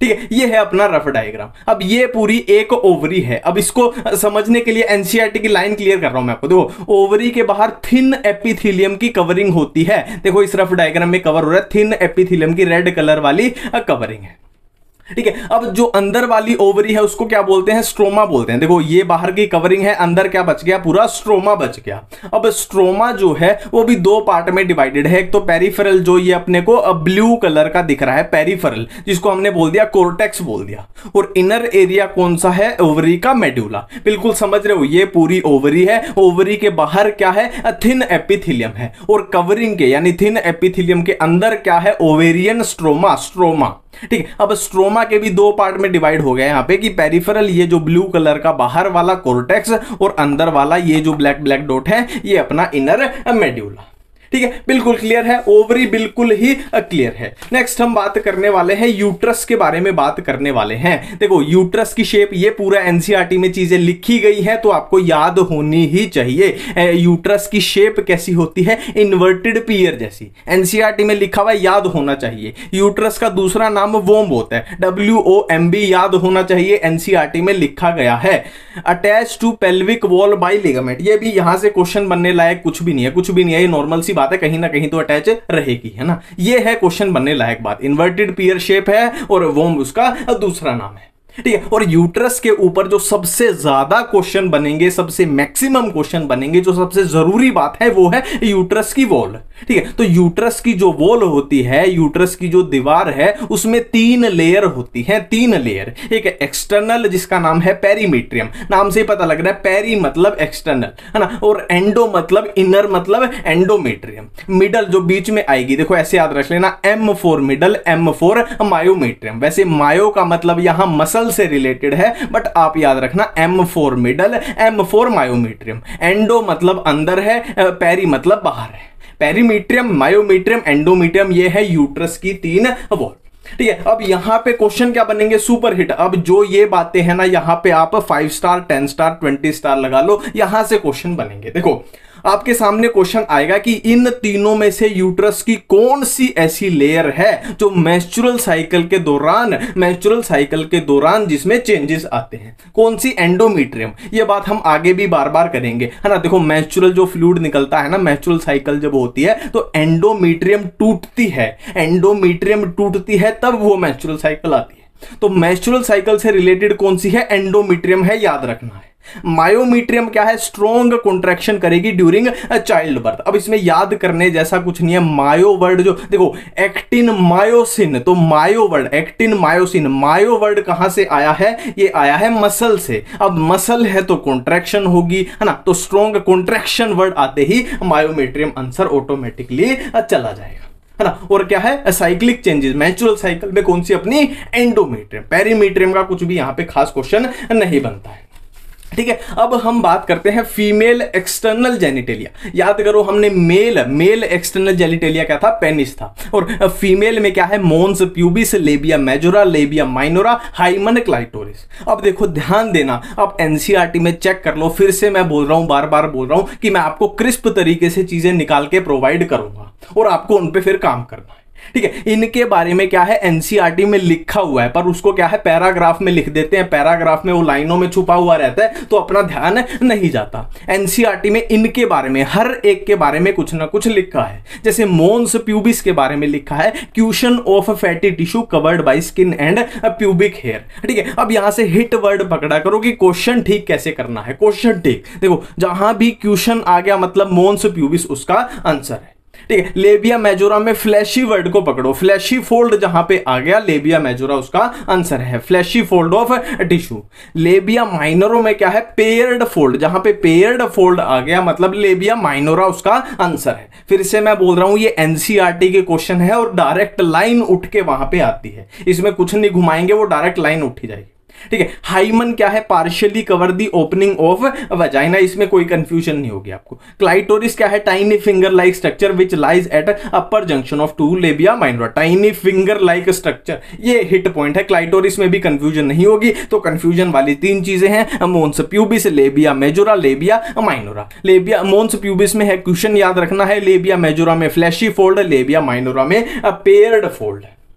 ठीक है, ये है अपना रफ डायग्राम। अब ये पूरी एक ओवरी है। अब इसको समझने के लिए एनसीईआरटी की लाइन क्लियर कर रहा हूं मैं आपको। देखो ओवरी के बाहर थिन एपिथेलियम की कवरिंग होती है। देखो इस रफ डायग्राम में कवर हो रहा है, थिन एपिथेलियम की रेड कलर वाली कवरिंग है। ठीक है, अब जो अंदर वाली ओवरी है उसको क्या बोलते हैं, स्ट्रोमा बोलते हैं। देखो ये बाहर की कवरिंग है, अंदर क्या बच गया, पूरा स्ट्रोमा बच गया। अब स्ट्रोमा जो है वो भी दो पार्ट में डिवाइडेड है। एक तो पेरिफेरल, जो ये अपने को ब्लू कलर का दिख रहा है पेरिफेरल, जिसको हमने बोल दिया कोर्टेक्स बोल दिया। और इनर एरिया कौन सा है, ओवरी का मेडुला। बिल्कुल समझ रहे हो, ये पूरी ओवरी है। ओवरी के बाहर क्या है, थिन एपिथेलियम है। और कवरिंग के यानी थिन एपिथेलियम के अंदर क्या है, ओवेरियन स्ट्रोमा। स्ट्रोमा ठीक है। अब स्ट्रोमा के भी दो पार्ट में डिवाइड हो गया यहां पे कि पेरिफेरल, ये जो ब्लू कलर का बाहर वाला कोर्टेक्स, और अंदर वाला ये जो ब्लैक ब्लैक डॉट है ये अपना इनर मेड्यूला। ठीक है, बिल्कुल क्लियर है, ओवरी बिल्कुल ही क्लियर है। नेक्स्ट हम बात करने वाले हैं यूट्रस के बारे में बात करने वाले हैं। देखो यूट्रस की शेप, ये पूरा एनसीईआरटी में चीजें लिखी गई हैं तो आपको याद होनी ही चाहिए। यूट्रस की शेप कैसी होती है, इन्वर्टेड पीयर जैसी। एनसीईआरटी में लिखा हुआ याद होना चाहिए। यूट्रस का दूसरा नाम वोम्ब होता है, डब्ल्यू ओ एम बी, याद होना चाहिए, एनसीईआरटी में लिखा गया है। Attach to pelvic wall by ligament, ये भी यहां से क्वेश्चन बनने लायक कुछ भी नहीं है, कुछ भी नहीं है, ये नॉर्मल सी बात है, कहीं ना कहीं तो अटैच रहेगी, है ना। ये है क्वेश्चन बनने लायक बात। इन्वर्टेड पीयर शेप है और वोम्ब उसका दूसरा नाम है। ठीक है, और यूट्रस के ऊपर जो सबसे ज्यादा क्वेश्चन बनेंगे, सबसे मैक्सिमम क्वेश्चन बनेंगे, जो सबसे जरूरी बात है वो है यूट्रस की वॉल। ठीक है, तो यूट्रस की जो वॉल होती है, यूट्रस की जो दीवार है, उसमें तीन लेयर होती है, तीन लेयर। एक एक्सटर्नल जिसका नाम है पेरीमीट्रियम, नाम से ही पता लग रहा है, पेरी मतलब एक्सटर्नल, है ना, और एंडो मतलब इनर, मतलब एंडोमेट्रियम। मिडल जो बीच में आएगी, देखो ऐसे याद रख लेना, M for middle, M for myometrium. वैसे मायो का मतलब यहां मसल से रिलेटेड है, बट आप याद रखना M for middle, M for myometrium. Endo मतलब अंदर है, पेरी मतलब बाहर है। पेरीमीट्रियम, मायोमेट्रियम, एंडोमेट्रियम, ये है यूट्रस की तीन वॉल। ठीक है, अब यहां पे क्वेश्चन क्या बनेंगे, सुपर हिट। अब जो ये बातें हैं ना, यहां पे आप five star, ten star, twenty star लगा लो, यहां से क्वेश्चन बनेंगे। देखो आपके सामने क्वेश्चन आएगा कि इन तीनों में से यूट्रस की कौन सी ऐसी लेयर है जो मेंस्ट्रुअल साइकिल के दौरान, मेंस्ट्रुअल साइकिल के दौरान जिसमें चेंजेस आते हैं, कौन सी, एंडोमेट्रियम। ये बात हम आगे भी बार बार करेंगे, है ना। देखो मेंस्ट्रुअल जो फ्लूइड निकलता है ना, मेंस्ट्रुअल साइकिल जब होती है तो एंडोमेट्रियम टूटती है, एंडोमेट्रियम टूटती है तब वो मेंस्ट्रुअल साइकिल आती है। तो मेंस्ट्रुअल साइकिल से रिलेटेड कौन सी है, एंडोमेट्रियम है, याद रखना है। मायोमेट्रियम क्या है, स्ट्रॉन्ग कॉन्ट्रैक्शन करेगी ड्यूरिंग चाइल्ड बर्थ। अब इसमें याद करने जैसा कुछ नहीं है। मायो वर्ड जो, देखो एक्टिन मायोसिन, तो myo word, actin myosin, myo word कहां से आया है, ये आया है मसल से। अब मसल है तो कॉन्ट्रैक्शन होगी, है ना, तो स्ट्रॉन्ग कॉन्ट्रैक्शन वर्ड आते ही मायोमेट्रियम आंसर ऑटोमेटिकली चला जाएगा, है ना। और क्या है, साइक्लिक चेंजेस, मेंस्ट्रुअल साइकिल में कौन सी, अपनी एंडोमेट्रियम। पेरीमेट्रियम का कुछ भी यहां पे खास क्वेश्चन नहीं बनता है। ठीक है, अब हम बात करते हैं फीमेल एक्सटर्नल जेनिटेलिया। याद करो हमने मेल, मेल एक्सटर्नल जेनिटेलिया क्या था, पेनिस था, और फीमेल में क्या है, mons, pubis, labia majora, labia minora, hymen, clitoris. अब देखो ध्यान देना, आप एनसीईआरटी में चेक कर लो, फिर से मैं बोल रहा हूं, बार बार बोल रहा हूं कि मैं आपको क्रिस्प तरीके से चीजें निकाल के प्रोवाइड करूंगा और आपको उन पे फिर काम करना है। ठीक है, इनके बारे में क्या है, एनसीईआरटी में लिखा हुआ है, पर उसको क्या है, पैराग्राफ में लिख देते हैं। पैराग्राफ में वो लाइनों में छुपा हुआ रहता है तो अपना ध्यान नहीं जाता। एनसीईआरटी में इनके बारे में, हर एक के बारे में कुछ ना कुछ लिखा है। जैसे मोन्स प्यूबिस के बारे में लिखा है, cushion of fatty tissue covered by skin and pubic hair. ठीक है, अब यहां से हिट वर्ड पकड़ा करो कि क्वेश्चन ठीक कैसे करना है। क्वेश्चन ठीक, देखो जहां भी क्यूशन आ गया मतलब मोन्स प्यूबिस उसका आंसर है। ठीक है, लेबिया मेजोरा में फ्लैशी वर्ड को पकड़ो, फ्लैशी फोल्ड जहां पे आ गया, लेबिया मेजोरा उसका आंसर है, fleshy fold of tissue. Labia minora में क्या है, पेयर्ड फोल्ड, जहां पे पेयर्ड फोल्ड आ गया मतलब लेबिया माइनोरा उसका आंसर है। फिर से मैं बोल रहा हूं, ये एनसीईआरटी के क्वेश्चन है और डायरेक्ट लाइन उठ के वहां पे आती है, इसमें कुछ नहीं घुमाएंगे, वो डायरेक्ट लाइन उठी जाएगी। ठीक है, हाइमन क्या है, partially cover the opening of vagina, इसमें कोई कंफ्यूजन नहीं होगी आपको। क्लाइटोरिस क्या है, tiny finger like structure which lies at upper junction of two labia minora, tiny finger like structure, ये हिट पॉइंट है। क्लाइटोरिस में भी कंफ्यूजन नहीं होगी, तो कंफ्यूजन वाली तीन चीजें हैं, mons pubis, labia majora, labia minora. Labia mons pubis में है, क्वेश्चन याद रखना है, लेबिया मेजोरा में फ्लैशी फोल्ड, लेबिया माइनोरा में पेयर्ड फोल्ड।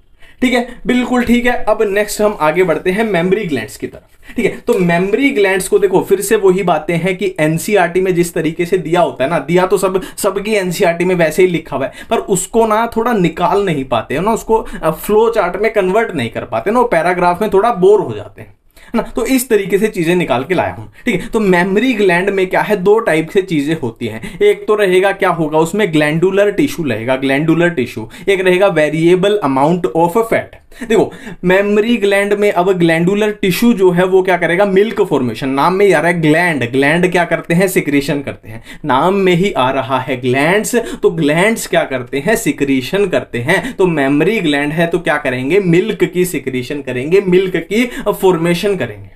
ठीक है, बिल्कुल ठीक है। अब नेक्स्ट हम आगे बढ़ते हैं मेमोरी ग्लैंड्स की तरफ। ठीक है, तो मेमोरी ग्लैंड्स को देखो फिर से वही बातें हैं कि एनसीईआरटी में जिस तरीके से दिया होता है ना, दिया तो सब सबकी एनसीईआरटी में वैसे ही लिखा हुआ है, पर उसको ना थोड़ा निकाल नहीं पाते हैं ना, उसको फ्लो चार्ट में कन्वर्ट नहीं कर पाते ना, वो पैराग्राफ में थोड़ा बोर हो जाते हैं ना। तो इस तरीके से चीजें निकाल के लाया हूं। ठीक है, तो मेमोरी ग्लैंड में क्या है, दो टाइप से चीजें होती हैं। एक तो रहेगा क्या होगा उसमें, ग्लैंडुलर टिश्यू रहेगा, ग्लैंडुलर टिश्यू। एक रहेगा वेरिएबल अमाउंट ऑफ फैट। देखो मेमोरी ग्लैंड में अब ग्लैंडुलर टिश्यू जो है वो क्या करेगा, मिल्क फॉर्मेशन। नाम में ही आ रहा है ग्लैंड, ग्लैंड क्या करते हैं, सिक्रीशन करते हैं। नाम में ही आ रहा है ग्लैंड्स, तो ग्लैंड्स क्या करते हैं, सिक्रीशन करते हैं। तो मेमोरी ग्लैंड है तो क्या करेंगे, मिल्क की सिक्रीशन करेंगे, मिल्क की फॉर्मेशन करेंगे।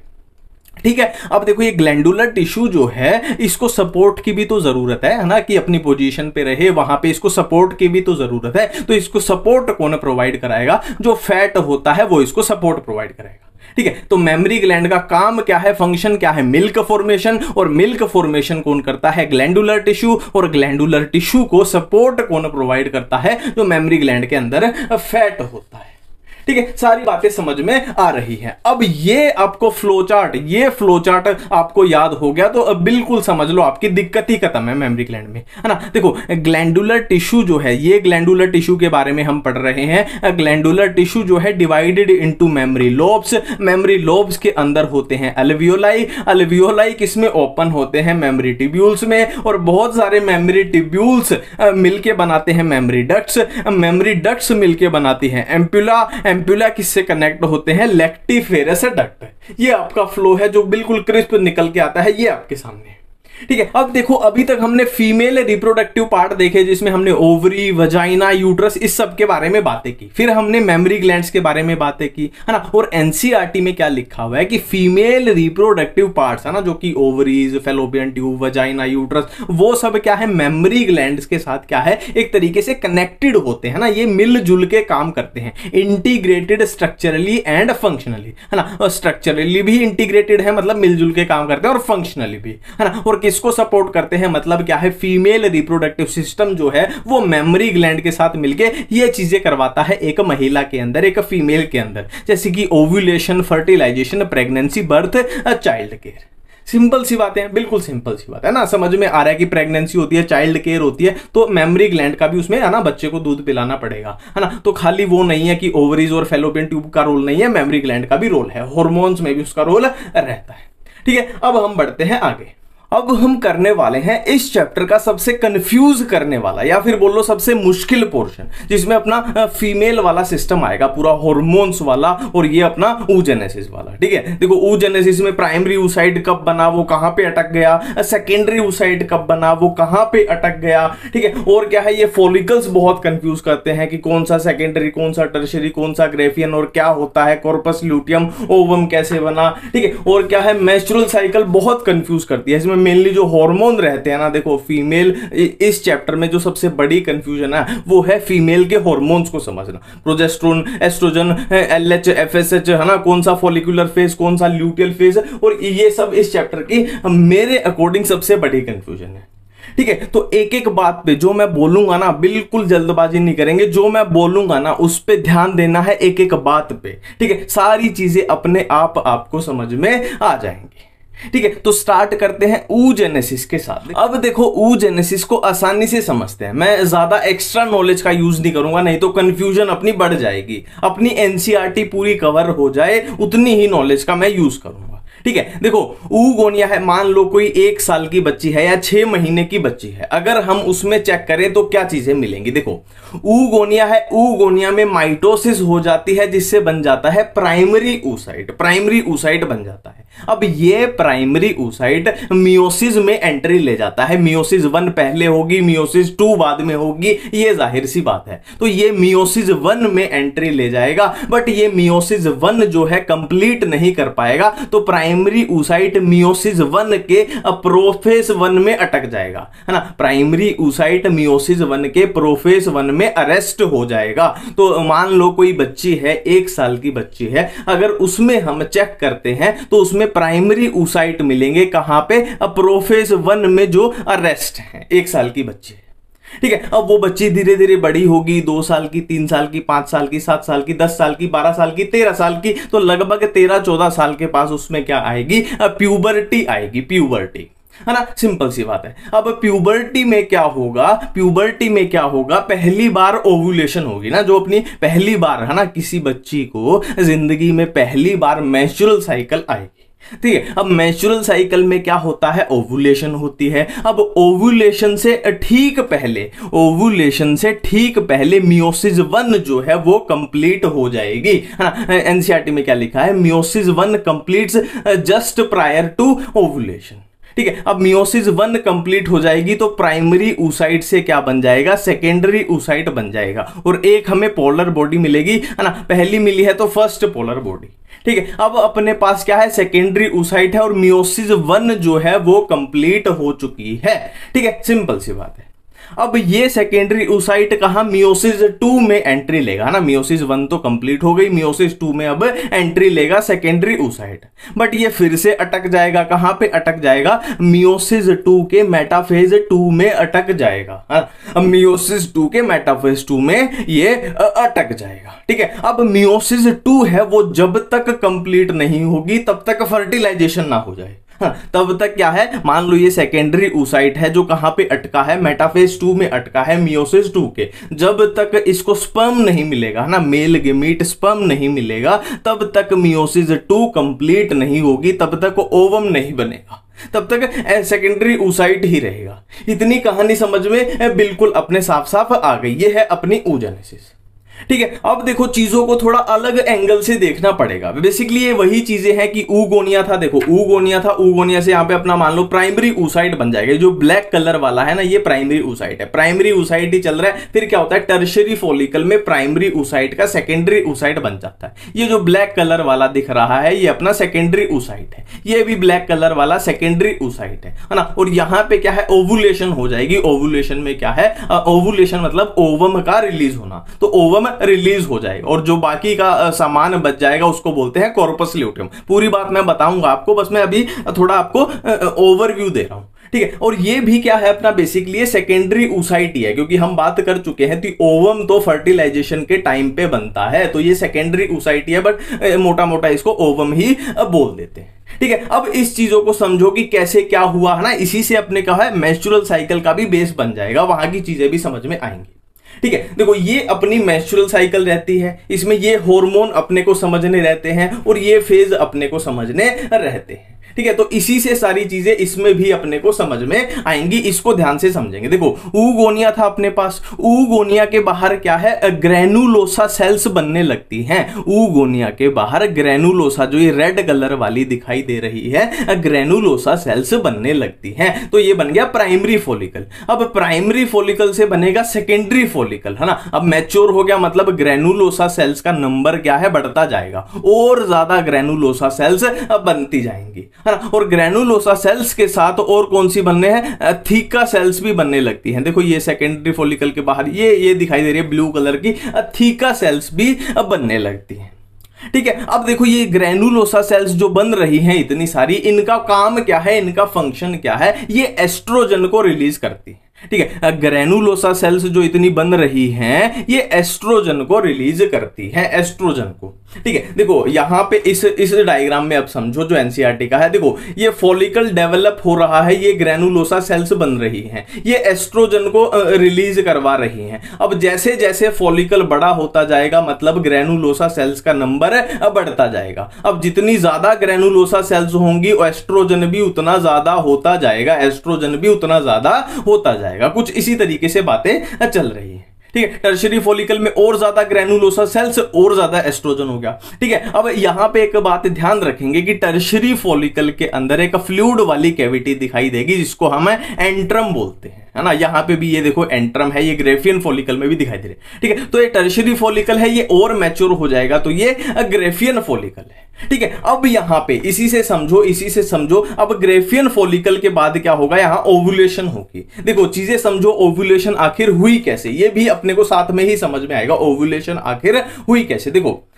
ठीक है, अब देखो ये ग्लैंडुलर टिश्यू जो है इसको सपोर्ट की भी तो जरूरत है ना, कि अपनी पोजीशन पे रहे, वहां पे इसको सपोर्ट की भी तो जरूरत है। तो इसको सपोर्ट कौन प्रोवाइड कराएगा, जो फैट होता है वो इसको सपोर्ट प्रोवाइड करेगा। ठीक है, तो मेमोरी ग्लैंड का काम क्या है, फंक्शन क्या है, मिल्क फॉर्मेशन। और मिल्क फॉर्मेशन कौन करता है, ग्लैंडुलर टिश्यू। और ग्लैंडुलर टिश्यू को सपोर्ट कौन प्रोवाइड करता है, जो मेमोरी ग्लैंड के अंदर फैट होता है। ठीक है, सारी बातें समझ में आ रही हैं। अब ये आपको फ्लो चार्ट, ये फ्लो चार्ट आपको याद हो गया तो अब बिल्कुल समझ लो आपकी दिक्कत ही खत्म है मेमोरी ग्लैंड में, है ना। देखो ग्लैंडुलर टिश्यू जो है, ये ग्लैंडुलर टिश्यू के बारे में हम पढ़ रहे हैं। ग्लैंडुलर टिश्यू जो है divided into mammary lobes. Mammary lobes के अंदर होते हैं अल्वियोलाई। अल्वियोलाई किसमें ओपन होते हैं, मेमोरी टिब्यूल्स में। और बहुत सारे मेमोरी टिब्यूल्स मिलके बनाते हैं मेमोरी डक्ट्स। मेमोरी डक्ट्स मिलके बनाती हैं एम्पुला। एम्पुला किससे कनेक्ट होते हैं, लैक्टिफेरस डक्ट। ये आपका फ्लो है जो बिल्कुल क्रिस्प निकल के आता है, ये आपके सामने। ठीक है, अब देखो अभी तक हमने फीमेल रिप्रोडक्टिव पार्ट देखे, जिसमें हमने ओवरी, वजाइना, यूट्रस इस सब के बारे में बातें की। फिर हमने मेमोरी ग्लैंड्स के बारे में बातें की, है ना। और एनसीईआरटी में क्या लिखा हुआ है कि फीमेल रिप्रोडक्टिव पार्ट्स है ना, जो कि ovaries, fallopian tube, vagina, uterus, वो सब क्या है, मेमोरी ग्लैंड्स के साथ क्या है, एक तरीके से कनेक्टेड होते हैं ना। ये मिलजुल के काम करते हैं, इंटीग्रेटेड स्ट्रक्चरली एंड फंक्शनली, है ना। स्ट्रक्चरली भी इंटीग्रेटेड है, मतलब मिलजुल के काम करते हैं, और फंक्शनली भी, है ना। और किसको सपोर्ट करते हैं, मतलब क्या है, फीमेल रिप्रोडक्टिव सिस्टम जो है वो मेमोरी ग्लैंड के साथ मिलके ये चीजें करवाता है एक महिला के अंदर, एक फीमेल के अंदर, जैसे कि ovulation, fertilization, pregnancy, birth, child care. Simple सी बातें हैं, बिल्कुल सिंपल सी बात है ना। समझ में आ रहा है कि प्रेगनेंसी होती है, चाइल्ड केयर होती है, तो मेमोरी ग्लैंड का भी उसमें है ना, बच्चे को दूध पिलाना पड़ेगा, है ना। तो खाली वो नहीं है कि ओवरीज और फेलोपियन ट्यूब का रोल नहीं है, मेमोरी ग्लैंड का भी रोल है, हार्मोन्स में भी उसका रोल रहता है। ठीक है, अब हम बढ़ते हैं आगे। अब हम करने वाले हैं इस चैप्टर का सबसे कंफ्यूज करने वाला, या फिर बोल लो सबसे मुश्किल पोर्शन, जिसमें अपना फीमेल वाला सिस्टम आएगा, पूरा हार्मोन्स वाला, और ये अपना oogenesis वाला। ठीक है, देखो oogenesis में प्राइमरी oocyte कब बना, वो कहां पे अटक गया, सेकेंडरी oocyte कब बना, वो कहां पे अटक गया। ठीक है, और क्या है, ये फॉलिकल्स बहुत कंफ्यूज करते हैं कि कौन सा सेकेंडरी, कौन सा टर्शियरी, कौन सा ग्रेफियन, और क्या होता है कॉर्पस ल्यूटियम, ओवम कैसे बना। ठीक है, और क्या है, मेंस्ट्रुअल साइकिल बहुत कंफ्यूज करती है। इसमें मेनली जो हार्मोन रहते हैं ना, देखो फीमेल, इस चैप्टर में जो सबसे बड़ी कंफ्यूजन है वो है फीमेल के हार्मोन्स को समझना। प्रोजेस्टेरोन, एस्ट्रोजन, एलएच, एफएसएच, है ना, कौन सा फॉलिकुलर फेज, कौन सा ल्यूटियल फेज, और ये सब इस चैप्टर की मेरे अकॉर्डिंग सबसे बड़ी कंफ्यूजन है। ठीक है, तो एक एक बात पे जो मैं बोलूंगा ना, बिल्कुल जल्दबाजी नहीं करेंगे, जो मैं बोलूंगा ना उस पे ध्यान देना है, एक एक बात पे। ठीक है, सारी चीजें अपने आप आपको समझ में आ जाएंगी। ठीक है, तो स्टार्ट करते हैं oogenesis के साथ। अब देखो oogenesis को आसानी से समझते हैं, मैं ज्यादा एक्स्ट्रा नॉलेज का यूज नहीं करूंगा, नहीं तो कंफ्यूजन अपनी बढ़ जाएगी। अपनी एनसीईआरटी पूरी कवर हो जाए उतनी ही नॉलेज का मैं यूज करूंगा। ठीक है, देखो ऊगोनिया है, मान लो कोई एक साल की बच्ची है या छह महीने की बच्ची है, अगर हम उसमें चेक करें तो क्या चीजें मिलेंगी। देखो ऊगोनिया है, ऊगोनिया में माइटोसिस हो जाती है, जिससे बन जाता है प्राइमरी oocyte, प्राइमरी oocyte बन जाता है। अब ये प्राइमरी oocyte मियोसिस में एंट्री ले जाता है, मियोसिस वन पहले होगी, मियोसिस टू बाद में होगी, ये जाहिर सी बात है। तो ये मियोसिस वन में एंट्री ले जाएगा, बट ये मियोसिस वन जो है कंप्लीट नहीं कर पाएगा, तो प्राइमरी oocyte मियोसिस वन के प्रोफेस वन में अटक जाएगा, है ना। प्राइमरी oocyte मियोसिस वन के प्रोफेस वन में अरेस्ट हो जाएगा। तो मान लो कोई बच्ची है, एक साल की बच्ची है, अगर उसमें हम चेक करते हैं तो उसमें प्राइमरी oocyte मिलेंगे, कहां पे, प्रोफेस वन में, जो अरेस्ट है, एक साल की बच्ची है। ठीक है। अब वो बच्ची धीरे धीरे बड़ी होगी, दो साल की, तीन साल की, पांच साल की, सात साल की, दस साल की, बारह साल की, तेरह साल की, तो लगभग तेरह चौदह साल के पास उसमें क्या आएगी, प्यूबर्टी आएगी, प्यूबर्टी, है ना, सिंपल सी बात है। अब प्यूबर्टी में क्या होगा, प्यूबर्टी में क्या होगा, पहली बार ओव्यूलेशन होगी ना, जो अपनी पहली बार, है ना, किसी बच्ची को जिंदगी में पहली बार मेंस्ट्रुअल साइकिल आएगी, ठीक है। अब मेंस्ट्रुअल साइकिल में क्या होता है, ओव्यूलेशन होती है। अब ओव्यूलेशन से ठीक पहले, ओव्यूलेशन से ठीक पहले मियोसिस वन जो है वो कंप्लीट हो जाएगी, है ना। एनसीईआरटी में क्या लिखा है, meiosis one completes just prior to ovulation, ठीक है। अब मियोसिस वन कंप्लीट हो जाएगी तो प्राइमरी oocyte से क्या बन जाएगा, सेकेंडरी oocyte बन जाएगा, और एक हमें पोलर बॉडी मिलेगी, है ना। पहली मिली है तो फर्स्ट पोलर बॉडी, ठीक है। अब अपने पास क्या है, सेकेंडरी oocyte है, और मियोसिस वन जो है वो कंप्लीट हो चुकी है, ठीक है, सिंपल सी बात है। अब ये सेकेंडरी oocyte कहां, मियोसिस टू में एंट्री लेगा ना, मियोसिस वन तो कंप्लीट हो गई, मियोसिस टू में अब एंट्री लेगा सेकेंडरी oocyte, बट ये फिर से अटक जाएगा, कहां पे अटक जाएगा, मियोसिस टू के मेटाफेज टू में अटक जाएगा। अब मियोसिस टू के मेटाफेज टू में ये अटक जाएगा, ठीक है। अब मियोसिस टू है वो जब तक कंप्लीट नहीं होगी तब तक फर्टिलाइजेशन ना हो जाए, हाँ, तब तक क्या है, मान लो ये सेकेंडरी oocyte है जो कहां पे अटका है, मेटाफेज टू में अटका है, मियोसिस टू के, जब तक इसको स्पर्म नहीं मिलेगा ना, मेल गेमीट स्पर्म नहीं मिलेगा, तब तक मियोसिस टू कंप्लीट नहीं होगी, तब तक ओवम नहीं बनेगा, तब तक सेकेंडरी oocyte ही रहेगा। इतनी कहानी समझ में बिल्कुल अपने साफ साफ आ गई, ये है अपनी oogenesis, ठीक है। अब देखो चीजों को थोड़ा अलग एंगल से देखना पड़ेगा। बेसिकली ये वही चीजें हैं कि ऊगोनिया था, देखो ऊगोनिया था, ऊगोनिया से यहां पे अपना मान लो प्राइमरी oocyte बन जाएगा, जो ब्लैक कलर वाला है ना ये प्राइमरी oocyte है, प्राइमरी oocyte ही चल रहा है। फिर क्या होता है, टर्शियरी फॉलिकल में प्राइमरी oocyte का सेकेंडरी oocyte बन जाता है। ये जो ब्लैक कलर वाला दिख रहा है ये अपना सेकेंडरी oocyte है, ये भी ब्लैक कलर वाला सेकेंडरी oocyte है, है ना। और यहां पे क्या है, ओवुलेशन हो जाएगी। ओवुलेशन में क्या है, ओवुलेशन मतलब ओवम का रिलीज होना, तो ओवम रिलीज हो जाएगा, और जो बाकी का सामान बच जाएगा उसको बोलते हैं कॉर्पस ल्यूटियम। पूरी बात मैं बताऊंगा आपको, बस मैं अभी थोड़ा आपको ओवरव्यू दे रहा हूं, ठीक है। और ये भी क्या है अपना, बेसिकली सेकेंडरी oocyte ही है, क्योंकि हम बात कर चुके हैं कि ओवम तो फर्टिलाइजेशन के टाइम पे बनता है, तो ये सेकेंडरी oocyte ही है, बट मोटा मोटा इसको ओवम ही बोल देते हैं, ठीक है। अब इस चीजों को समझो कि कैसे क्या हुआ, है ना, इसी से अपने कहा है मेंस्ट्रुअल साइकिल का भी बेस बन जाएगा, वहां की चीजें भी समझ में आएंगी, ठीक है। देखो ये अपनी मेंस्ट्रुअल साइकिल रहती है, इसमें ये हार्मोन अपने को समझने रहते हैं, और ये फेज अपने को समझने रहते हैं, ठीक है। तो इसी से सारी चीजें इसमें भी अपने को समझ में आएंगी, इसको ध्यान से समझेंगे। देखो ऊगोनिया था अपने पास, ऊगोनिया के बाहर क्या है, ग्रेनुलोसा सेल्स बनने लगती हैं। ऊगोनिया के बाहर ग्रेनुलोसा, जो ये रेड कलर वाली दिखाई दे रही है, ग्रेनुलोसा सेल्स बनने लगती हैं, तो ये बन गया प्राइमरी फॉलिकल। अब प्राइमरी फॉलिकल से बनेगा सेकेंडरी फॉलिकल, है ना। अब मैच्योर हो गया मतलब ग्रेनुलोसा सेल्स का नंबर क्या है, बढ़ता जाएगा, और ज्यादा ग्रेनुलोसा सेल्स बनती जाएंगी, है ना। और ग्रेनुलोसा सेल्स के साथ और कौन सी बनने हैं, थीका सेल्स भी बनने लगती हैं। देखो ये सेकेंडरी फॉलिकल के बाहर ये ये दिखाई दे रही है ब्लू कलर की, थीका सेल्स भी बनने लगती हैं, ठीक है। अब देखो ये ग्रेनुलोसा सेल्स जो बन रही हैं इतनी सारी, इनका काम क्या है, इनका फंक्शन क्या है, ये एस्ट्रोजन को रिलीज करती है, ठीक है। ग्रेनुलोसा सेल्स जो इतनी बन रही हैं ये एस्ट्रोजन को रिलीज करती है, एस्ट्रोजन को, ठीक है। देखो यहां पे इस इस डायग्राम में अब समझो जो एनसीईआरटी का है, देखो ये फॉलिकल डेवलप हो रहा है, ये ग्रेनुलोसा सेल्स बन रही हैं, ये एस्ट्रोजन को रिलीज करवा रही हैं। अब जैसे जैसे फॉलिकल बड़ा होता जाएगा मतलब ग्रेनुलोसा सेल्स का नंबर बढ़ता जाएगा। अब जितनी ज्यादा ग्रेनुलोसा सेल्स होंगी एस्ट्रोजन भी उतना ज्यादा होता जाएगा, एस्ट्रोजन भी उतना ज्यादा होता जाएगा। कुछ इसी तरीके से बातें चल रही हैं, ठीक है। टर्शियरी फॉलिकल में और ज्यादा ग्रेनुलोसा सेल्स, और ज्यादा एस्ट्रोजन हो गया, ठीक है। अब यहां पे एक बात ध्यान रखेंगे कि टर्शियरी फॉलिकल के अंदर एक फ्लूइड वाली कैविटी दिखाई देगी जिसको हम एंट्रम बोलते हैं, है ना। यहां पे भी ये देखो एंट्रम है, ये ग्रेफियन फॉलिकल में भी दिखाई दे रहे हैं, ठीक है। तो ये टर्शियरी फॉलिकल है, ये और मैच्योर हो जाएगा तो ये ग्रेफियन फॉलिकल है, ठीक है। अब यहां पे इसी से समझो, इसी से समझो, अब ग्रेफियन फॉलिकल के बाद क्या होगा, यहां ओवुलेशन होगी। देखो चीजें समझो, ओवुलेशन आखिर हुई कैसे, ये भी अपने को साथ में ही समझ में आएगा, ओवुलेशन आखिर हुई कैसे। देखो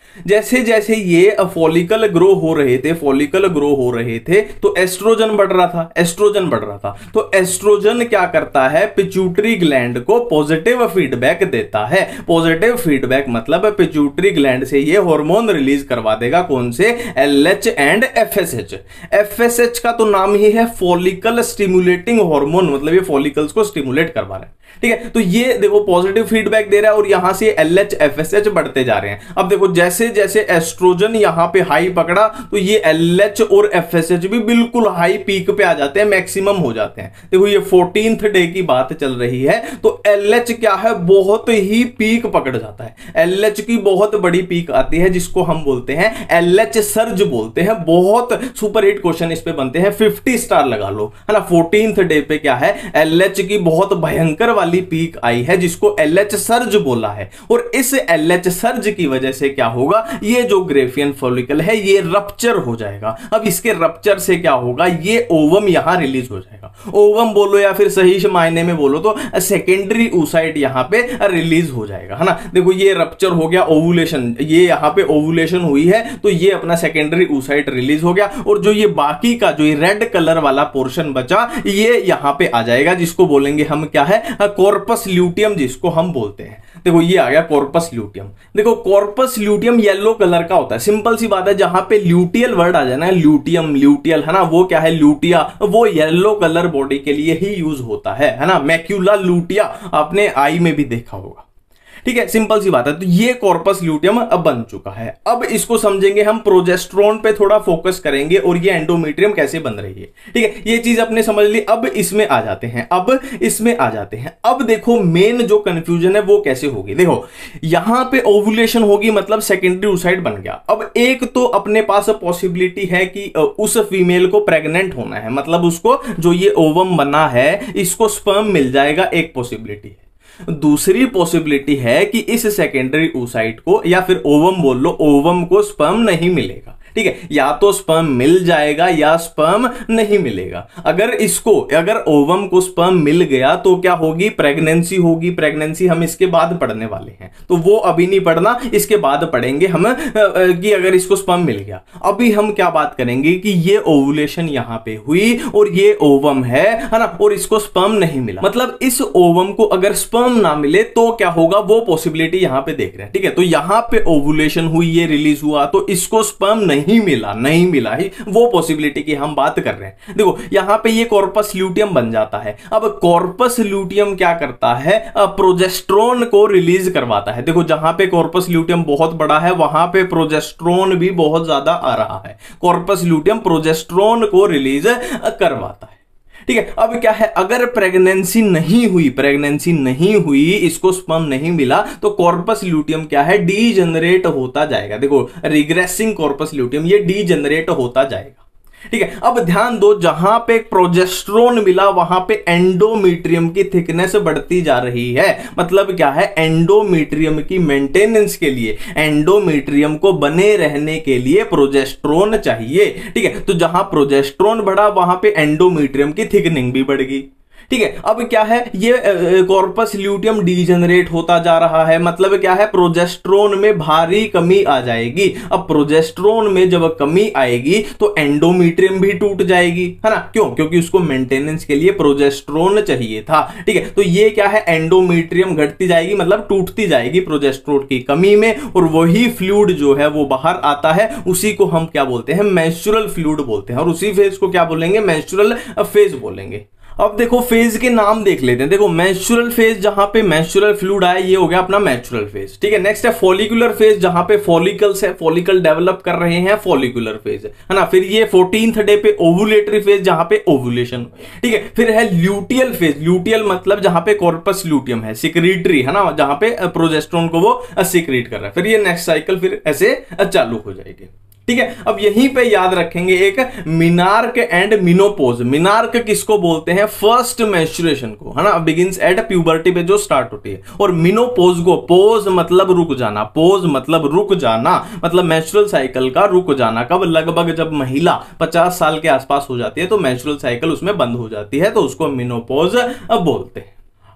जैसे जैसे ये फॉलिकल ग्रो हो रहे थे फॉलिकल ग्रो हो रहे थे तो एस्ट्रोजन बढ़ रहा था एस्ट्रोजन बढ़ रहा था तो एस्ट्रोजन क्या करता है, पिट्यूटरी ग्लैंड को पॉजिटिव फीडबैक देता है। पॉजिटिव फीडबैक मतलब पिट्यूटरी ग्लैंड से ये हार्मोन रिलीज करवा देगा, कौन से, एलएच एंड एफएसएच। एफएसएच का तो नाम ही है फॉलिकल स्टिमुलेटिंग हार्मोन, मतलब ये फॉलिकल्स को स्टिमुलेट करवा रहा है, ठीक है। तो ये देखो पॉजिटिव फीडबैक दे रहा है और यहां से एलएच एफएसएच बढ़ते जा रहे हैं। अब देखो जैसे जैसे एस्ट्रोजन यहां पे हाई पकड़ा तो ये एलएच और एफएसएच भी बिल्कुल हाई पीक पे आ जाते हैं, मैक्सिमम हो जाते हैं। देखो ये फोर्टीन्थ डे की बात चल रही है तो एलएच क्या है, बहुत ही पीक पकड़ जाता है। एलएच की बहुत बड़ी पीक आती है जिसको हम बोलते हैं एलएच सर्ज बोलते हैं। बहुत सुपर हिट क्वेश्चन इस पे बनते हैं, फिफ्टी स्टार लगा लो, है ना। फोर्टीन्थ डे पे क्या है, एलएच की बहुत भयंकर वाली पीक आई है जिसको एलएच सर्ज बोला है। और इस एलएच सर्ज की वजह से क्या होगा, ये जो ग्रेफियन फॉलिकल है ये रप्चर हो जाएगा। अब इसके रप्चर से क्या होगा, ये ओवम यहां रिलीज हो जाएगा। ओवम बोलो या फिर सही मायने में बोलो तो सेकेंडरी oocyte यहां पे रिलीज हो जाएगा, है ना। देखो ये रप्चर हो गया, ओवुलेशन, ये यहां पे ओवुलेशन हुई है तो ये अपना सेकेंडरी oocyte रिलीज हो गया और जो ये बाकी का जो ये रेड कलर वाला पोर्शन बचा ये यहां पे आ जाएगा जिसको बोलेंगे हम क्या है, कॉर्पस ल्यूटियम जिसको हम बोलते हैं। देखो ये आ गया कॉर्पस ल्यूटियम। देखो कॉर्पस ल्यूटियम येलो कलर का होता है, सिंपल सी बात है। जहां पे ल्यूटियल वर्ड आ जाए ना, ल्यूटियम ल्यूटियल, है ना, वो क्या है, ल्यूटिया, वो येलो कलर बॉडी के लिए ही यूज होता है, है ना। मैक्यूला लूटिया आपने आई में भी देखा होगा, ठीक है, सिंपल सी बात है। तो ये कॉर्पस ल्यूटियम अब बन चुका है। अब इसको समझेंगे हम, प्रोजेस्टेरोन पे थोड़ा फोकस करेंगे और ये एंडोमेट्रियम कैसे बन रही है, ठीक है, ये चीज अपने समझ ली। अब इसमें आ जाते हैं अब इसमें आ जाते हैं अब देखो मेन जो कंफ्यूजन है वो कैसे होगी। देखो यहां पे ओवुलेशन होगी मतलब सेकेंडरी oocyte बन गया। अब एक तो अपने पास पॉसिबिलिटी है कि उस फीमेल को प्रेग्नेंट होना है, मतलब उसको जो ये ओवम बना है इसको स्पर्म मिल जाएगा, एक पॉसिबिलिटी है। दूसरी पॉसिबिलिटी है कि इस सेकेंडरी oocyte को या फिर ओवम बोल लो, ओवम को स्पर्म नहीं मिलेगा, ठीक है, या तो स्पर्म मिल जाएगा या स्पर्म नहीं मिलेगा। अगर इसको अगर ओवम को स्पर्म मिल गया तो क्या होगी, प्रेगनेंसी होगी। प्रेगनेंसी हम इसके बाद पढ़ने वाले हैं तो वो अभी नहीं पढ़ना, इसके बाद पढ़ेंगे हम कि अगर इसको स्पर्म मिल गया। अभी हम क्या बात करेंगे कि ये ओवुलेशन यहां पे हुई और ये ओवम है है ना, और इसको स्पर्म नहीं मिला, मतलब इस ओवम को अगर स्पर्म ना मिले तो क्या होगा, वो पॉसिबिलिटी यहां पे देख रहे हैं, ठीक है। तो यहां पे ओवुलेशन हुई, ये रिलीज हुआ तो इसको स्पर्म नहीं नहीं मिला नहीं मिला ही वो पॉसिबिलिटी की हम बात कर रहे हैं। देखो यहां पे ये कॉर्पस ल्यूटियम बन जाता है। अब कॉर्पस ल्यूटियम क्या करता है, प्रोजेस्टेरोन को रिलीज करवाता है। देखो जहां पे कॉर्पस ल्यूटियम बहुत बड़ा है वहां पे प्रोजेस्टेरोन भी बहुत ज्यादा आ रहा है। कॉर्पस ल्यूटियम प्रोजेस्टेरोन को रिलीज करवाता है, ठीक है। अब क्या है, अगर प्रेगनेंसी नहीं हुई प्रेगनेंसी नहीं हुई इसको स्पर्म नहीं मिला तो कॉर्पस ल्यूटियम क्या है, डीजेनरेट होता जाएगा। देखो रिग्रेसिंग कॉर्पस ल्यूटियम ये डीजेनरेट होता जाएगा, ठीक है। अब ध्यान दो, जहां पे प्रोजेस्टेरोन मिला वहां पे एंडोमेट्रियम की थिकनेस बढ़ती जा रही है। मतलब क्या है, एंडोमेट्रियम की मेंटेनेंस के लिए, एंडोमेट्रियम को बने रहने के लिए प्रोजेस्टेरोन चाहिए, ठीक है। तो जहां प्रोजेस्टेरोन बढ़ा वहां पे एंडोमेट्रियम की थिकनिंग भी बढ़ गई, ठीक है। अब क्या है, ये कॉर्पस ल्यूटियम डीजेनरेट होता जा रहा है, मतलब क्या है, प्रोजेस्टेरोन में भारी कमी आ जाएगी। अब प्रोजेस्टेरोन में जब कमी आएगी तो एंडोमेट्रियम भी टूट जाएगी, है ना। क्यों, क्योंकि उसको मेंटेनेंस के लिए प्रोजेस्टेरोन चाहिए था, ठीक है। तो ये क्या है, एंडोमेट्रियम घटती जाएगी, मतलब टूटती जाएगी प्रोजेस्टेरोन की कमी में, और वही फ्लूइड जो है वो बाहर आता है, उसी को हम क्या बोलते हैं, मेंस्ट्रुअल फ्लूइड बोलते हैं। और उसी फेज को क्या बोलेंगे, मेंस्ट्रुअल फेज बोलेंगे। अब देखो फेज के नाम देख लेते हैं। देखो मेंस्ट्रुअल फेज, जहां पे मेंस्ट्रुअल फ्लूइड आया ये हो गया अपना मेंस्ट्रुअल फेज, ठीक है। नेक्स्ट है फॉलिकुलर फेज, जहां पे फॉलिकल्स है, फॉलिकल डेवलप कर रहे हैं, फॉलिकुलर फेज है ना। फिर ये फोर्टीन्थ डे पे ओवुलेटरी फेज, जहां पे ओवुलेशन, ठीक है। फिर है ल्यूटियल फेज, ल्यूटियल मतलब जहां पे कॉर्पस ल्यूटियम है, सिक्रीटरी है ना, जहां पे प्रोजेस्टेरोन को वो सिक्रीट कर रहा है। फिर ये नेक्स्ट साइकिल फिर ऐसे चालू हो जाएगी, ठीक है। अब यहीं पे याद रखेंगे एक मिनार्क एंड मिनोपोज। मिनार्क किसको बोलते हैं, फर्स्ट मेंस्ट्रुएशन को, है ना, बिगिंस एट प्यूबर्टी पे जो स्टार्ट होती है। और मिनोपोज को, पोज मतलब रुक जाना, पोज मतलब रुक जाना, मतलब मेंस्ट्रुअल साइकिल का रुक जाना। कब, लगभग जब महिला पचास साल के आसपास हो जाती है तो मेंस्ट्रुअल साइकिल उसमें बंद हो जाती है, तो उसको मिनोपोज बोलते हैं।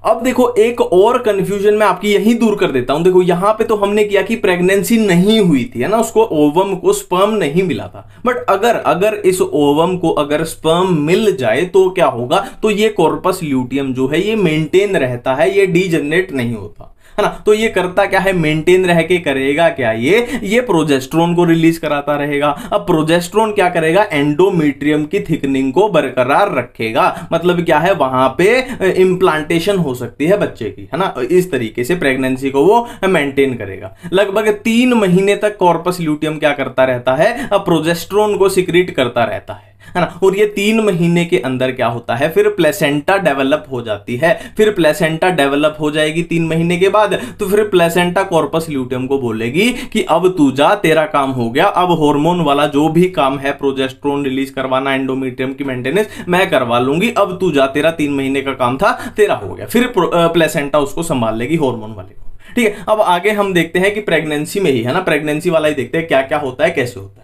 अब देखो एक और कंफ्यूजन मैं आपकी यहीं दूर कर देता हूं। देखो यहां पे तो हमने किया कि प्रेगनेंसी नहीं हुई थी, है ना, उसको ओवम को स्पर्म नहीं मिला था। बट अगर अगर इस ओवम को अगर स्पर्म मिल जाए तो क्या होगा, तो ये कॉर्पस ल्यूटियम जो है ये मेंटेन रहता है, ये डीजनरेट नहीं होता, है ना। तो ये करता क्या है, मेंटेन रह के करेगा क्या, ये ये प्रोजेस्टेरोन को रिलीज कराता रहेगा। अब प्रोजेस्टेरोन क्या करेगा, एंडोमेट्रियम की थिकनिंग को बरकरार रखेगा। मतलब क्या है, वहां पे इंप्लांटेशन हो सकती है बच्चे की, है ना। इस तरीके से प्रेगनेंसी को वो मेंटेन करेगा। लगभग तीन महीने तक कॉर्पस ल्यूटियम क्या करता रहता है, अब प्रोजेस्टेरोन को सिक्रीट करता रहता है, है ना। और ये तीन महीने के अंदर क्या होता है, फिर प्लेसेंटा डेवलप हो जाती है। फिर प्लेसेंटा डेवलप हो जाएगी तीन महीने के बाद, तो फिर प्लेसेंटा कॉर्पस ल्यूटियम को बोलेगी कि अब तू जा, तेरा काम हो गया। अब हार्मोन वाला जो भी काम है, प्रोजेस्टेरोन रिलीज करवाना, एंडोमेट्रियम की मेंटेनेंस, मैं करवा लूंगी। अब तू जा, तेरा तीन महीने का काम था, तेरा हो गया। फिर प्लेसेंटा उसको संभाल लेगी, हार्मोन वाले को। ठीक है, अब आगे हम देखते हैं कि प्रेगनेंसी में ही, है ना, प्रेगनेंसी वाला ही देखते हैं क्या क्या होता है, कैसे होता है।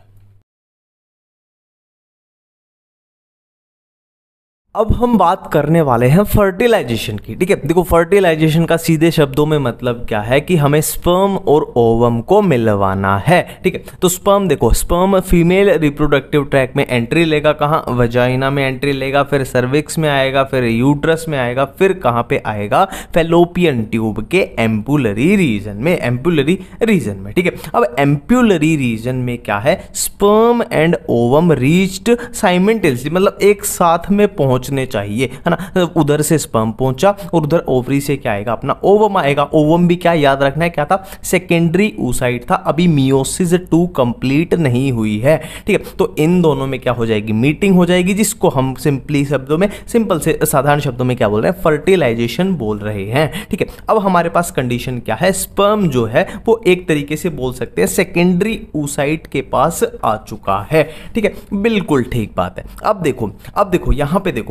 अब हम बात करने वाले हैं फर्टिलाइजेशन की। ठीक है, देखो फर्टिलाइजेशन का सीधे शब्दों में मतलब क्या है कि हमें स्पर्म और ओवम को मिलवाना है। ठीक है, तो स्पर्म देखो, स्पर्म फीमेल रिप्रोडक्टिव ट्रैक में एंट्री लेगा, कहाँ, वजाइना में एंट्री लेगा, फिर सर्विक्स में आएगा, फिर यूट्रस में आएगा, फिर कहाँ पे आएगा, फैलोपियन ट्यूब के एम्पुलरी रीजन में, एम्पुलरी रीजन में। ठीक है, अब एम्पुलरी रीजन में क्या है, sperm and ovum reached simultaneously, मतलब एक साथ में पहुंच पहुंचने चाहिए, है ना। उधर से स्पर्म पहुंचा और उधर ओवरी से क्या आएगा, अपना ओवम आएगा। ओवम भी क्या याद रखना है, क्या था, सेकेंडरी oocyte था, अभी मियोसिस टू कंप्लीट नहीं हुई है। ठीक है, तो इन दोनों में क्या हो जाएगी, मीटिंग हो जाएगी, जिसको हम सिंपली शब्दों में, सिंपल से साधारण शब्दों में क्या बोल रहे हैं, फर्टिलाइजेशन बोल रहे हैं। ठीक है, अब हमारे पास कंडीशन क्या है, स्पर्म जो है वो एक तरीके से बोल सकते हैं सेकेंडरी oocyte के पास आ चुका है। ठीक है, बिल्कुल ठीक बात है। अब देखो, अब देखो यहां पे देखो,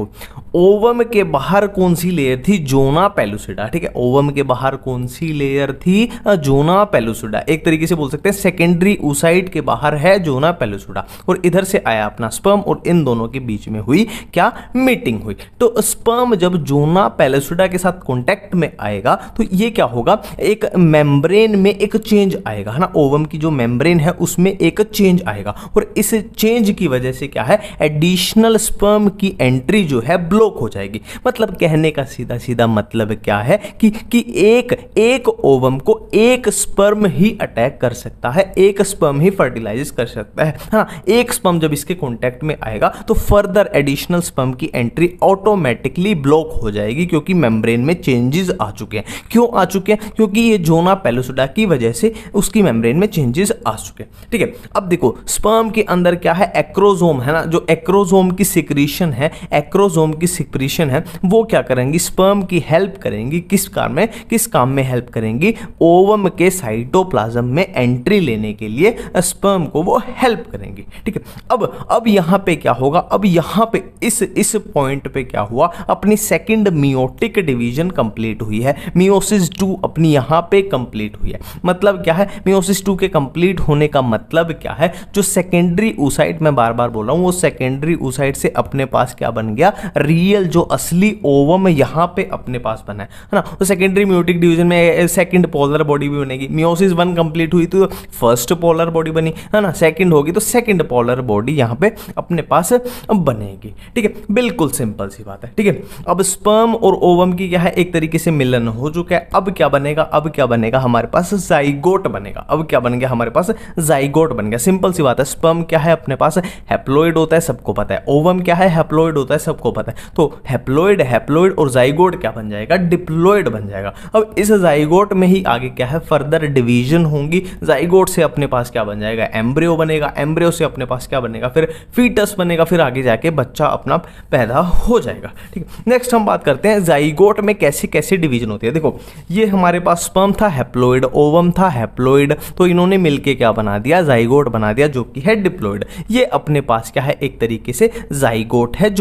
ओवम के बाहर कौन सी लेयर थी, जोना पेलुसिडा। ठीक है, ओवम के बाहर कौन सी लेयर थी, जोना पेलुसिडा। एक तरीके से बोल सकते हैं सेकेंडरी oocyte के बाहर है जोना पेलुसिडा, और इधर से आया अपना स्पर्म, और इन दोनों के बीच में हुई क्या, मीटिंग हुई। तो स्पर्म जब जोना पेलुसिडा के साथ कॉन्टेक्ट में आएगा तो ये क्या होगा, एक मेम्ब्रेन में एक चेंज आएगा, है ना। ओवम की जो मेम्ब्रेन है उसमें एक चेंज आएगा, और इस चेंज की वजह से क्या है, एडिशनल स्पर्म की एंट्री जो है ब्लॉक हो जाएगी। मतलब कहने का सीधा सीधा मतलब क्या है कि कि एक एक ओवम को एक स्पर्म ही अटैक कर सकता है, एक स्पर्म ही फर्टिलाइज कर सकता है। हाँ, एक स्पर्म जब इसके कांटेक्ट में आएगा तो फर्दर एडिशनल स्पर्म की एंट्री ऑटोमेटिकली ब्लॉक हो जाएगी, क्योंकि मेम्ब्रेन में चेंजेस आ चुके हैं। क्यों आ चुके हैं, क्योंकि ये जोना पेलुसिडा की वजह से उसकी मेम्ब्रेन में चेंजेस आ चुके हैं। ठीक है, अब देखो स्पर्म के अंदर क्या है, एक्रोसोम, है ना। जो एक्रोसोम की सिक्रीशन है, एक्रोसोम की सिक्रीशन है, वो क्या करेंगी, स्पर्म की हेल्प करेंगी। किस काम में, किस काम में हेल्प करेंगी, ओवम के साइटोप्लाज्म में एंट्री लेने के लिए स्पर्म को वो हेल्प करेंगी। ठीक है, अब अब यहां पे क्या होगा, अब यहां पे इस इस पॉइंट पे क्या हुआ, अपनी सेकंड मियोटिक डिवीजन कंप्लीट हुई है, मियोसिस टू अपनी यहां पे कंप्लीट हुई है। मतलब क्या है, मियोसिस टू के कंप्लीट होने का मतलब क्या है, जो सेकेंडरी oocyte, मैं बार बार बोल रहा हूं, वो सेकेंडरी oocyte से अपने पास क्या बन गया, रियल जो असली ओवम यहां पे अपने पास बना है, है ना। तो सेकेंडरी म्यूटिक डिवीजन में सेकंड पोलर बॉडी भी बनेगी। मियोसिस वन कंप्लीट हुई तो फर्स्ट पोलर बॉडी बनी, है ना। सेकंड होगी तो सेकंड पोलर बॉडी यहां पे अपने पास बनेगी। ठीक है, बिल्कुल सिंपल सी बात है। ठीक है, अब स्पर्म और ओवम की क्या है, एक तरीके से मिलन हो चुका है। अब क्या बनेगा, अब क्या बनेगा, हमारे पास जाइगोट बनेगा। अब क्या बन गया, हमारे पास जाइगोट बन गया। सिंपल सी बात है, स्पर्म क्या है, अपने पास हैप्लॉइड होता है, सबको पता है। ओवम क्या है, हैप्लॉइड होता है, सबको पता है। तो हैप्लॉइड हैप्लॉइड और जाइगोट क्या बन जाएगा, डिप्लॉइड बन जाएगा। अब इस जाइगोट में ही आगे क्या है, फर्दर डिवीजन होंगी। जाइगोट से अपने पास क्या बन जाएगा, एम्ब्रियो बनेगा। एम्ब्रियो से अपने पास क्या बनेगा, फिर फीटस बनेगा, फिर आगे जाके बच्चा अपना पैदा हो जाएगा। ठीक है, नेक्स्ट हम बात करते हैं जाइगोट में कैसे कैसे डिवीजन होती है। देखो ये हमारे पास स्पर्म था हैप्लॉइड, ओवम था हैप्लॉइड, तो इन्होंने मिलके क्या बना दिया, जाइगोट बना दिया, जो कि है डिप्लॉइड। ये अपने पास क्या है, एक तरीके से जाइगोट है जो डिप्लॉइड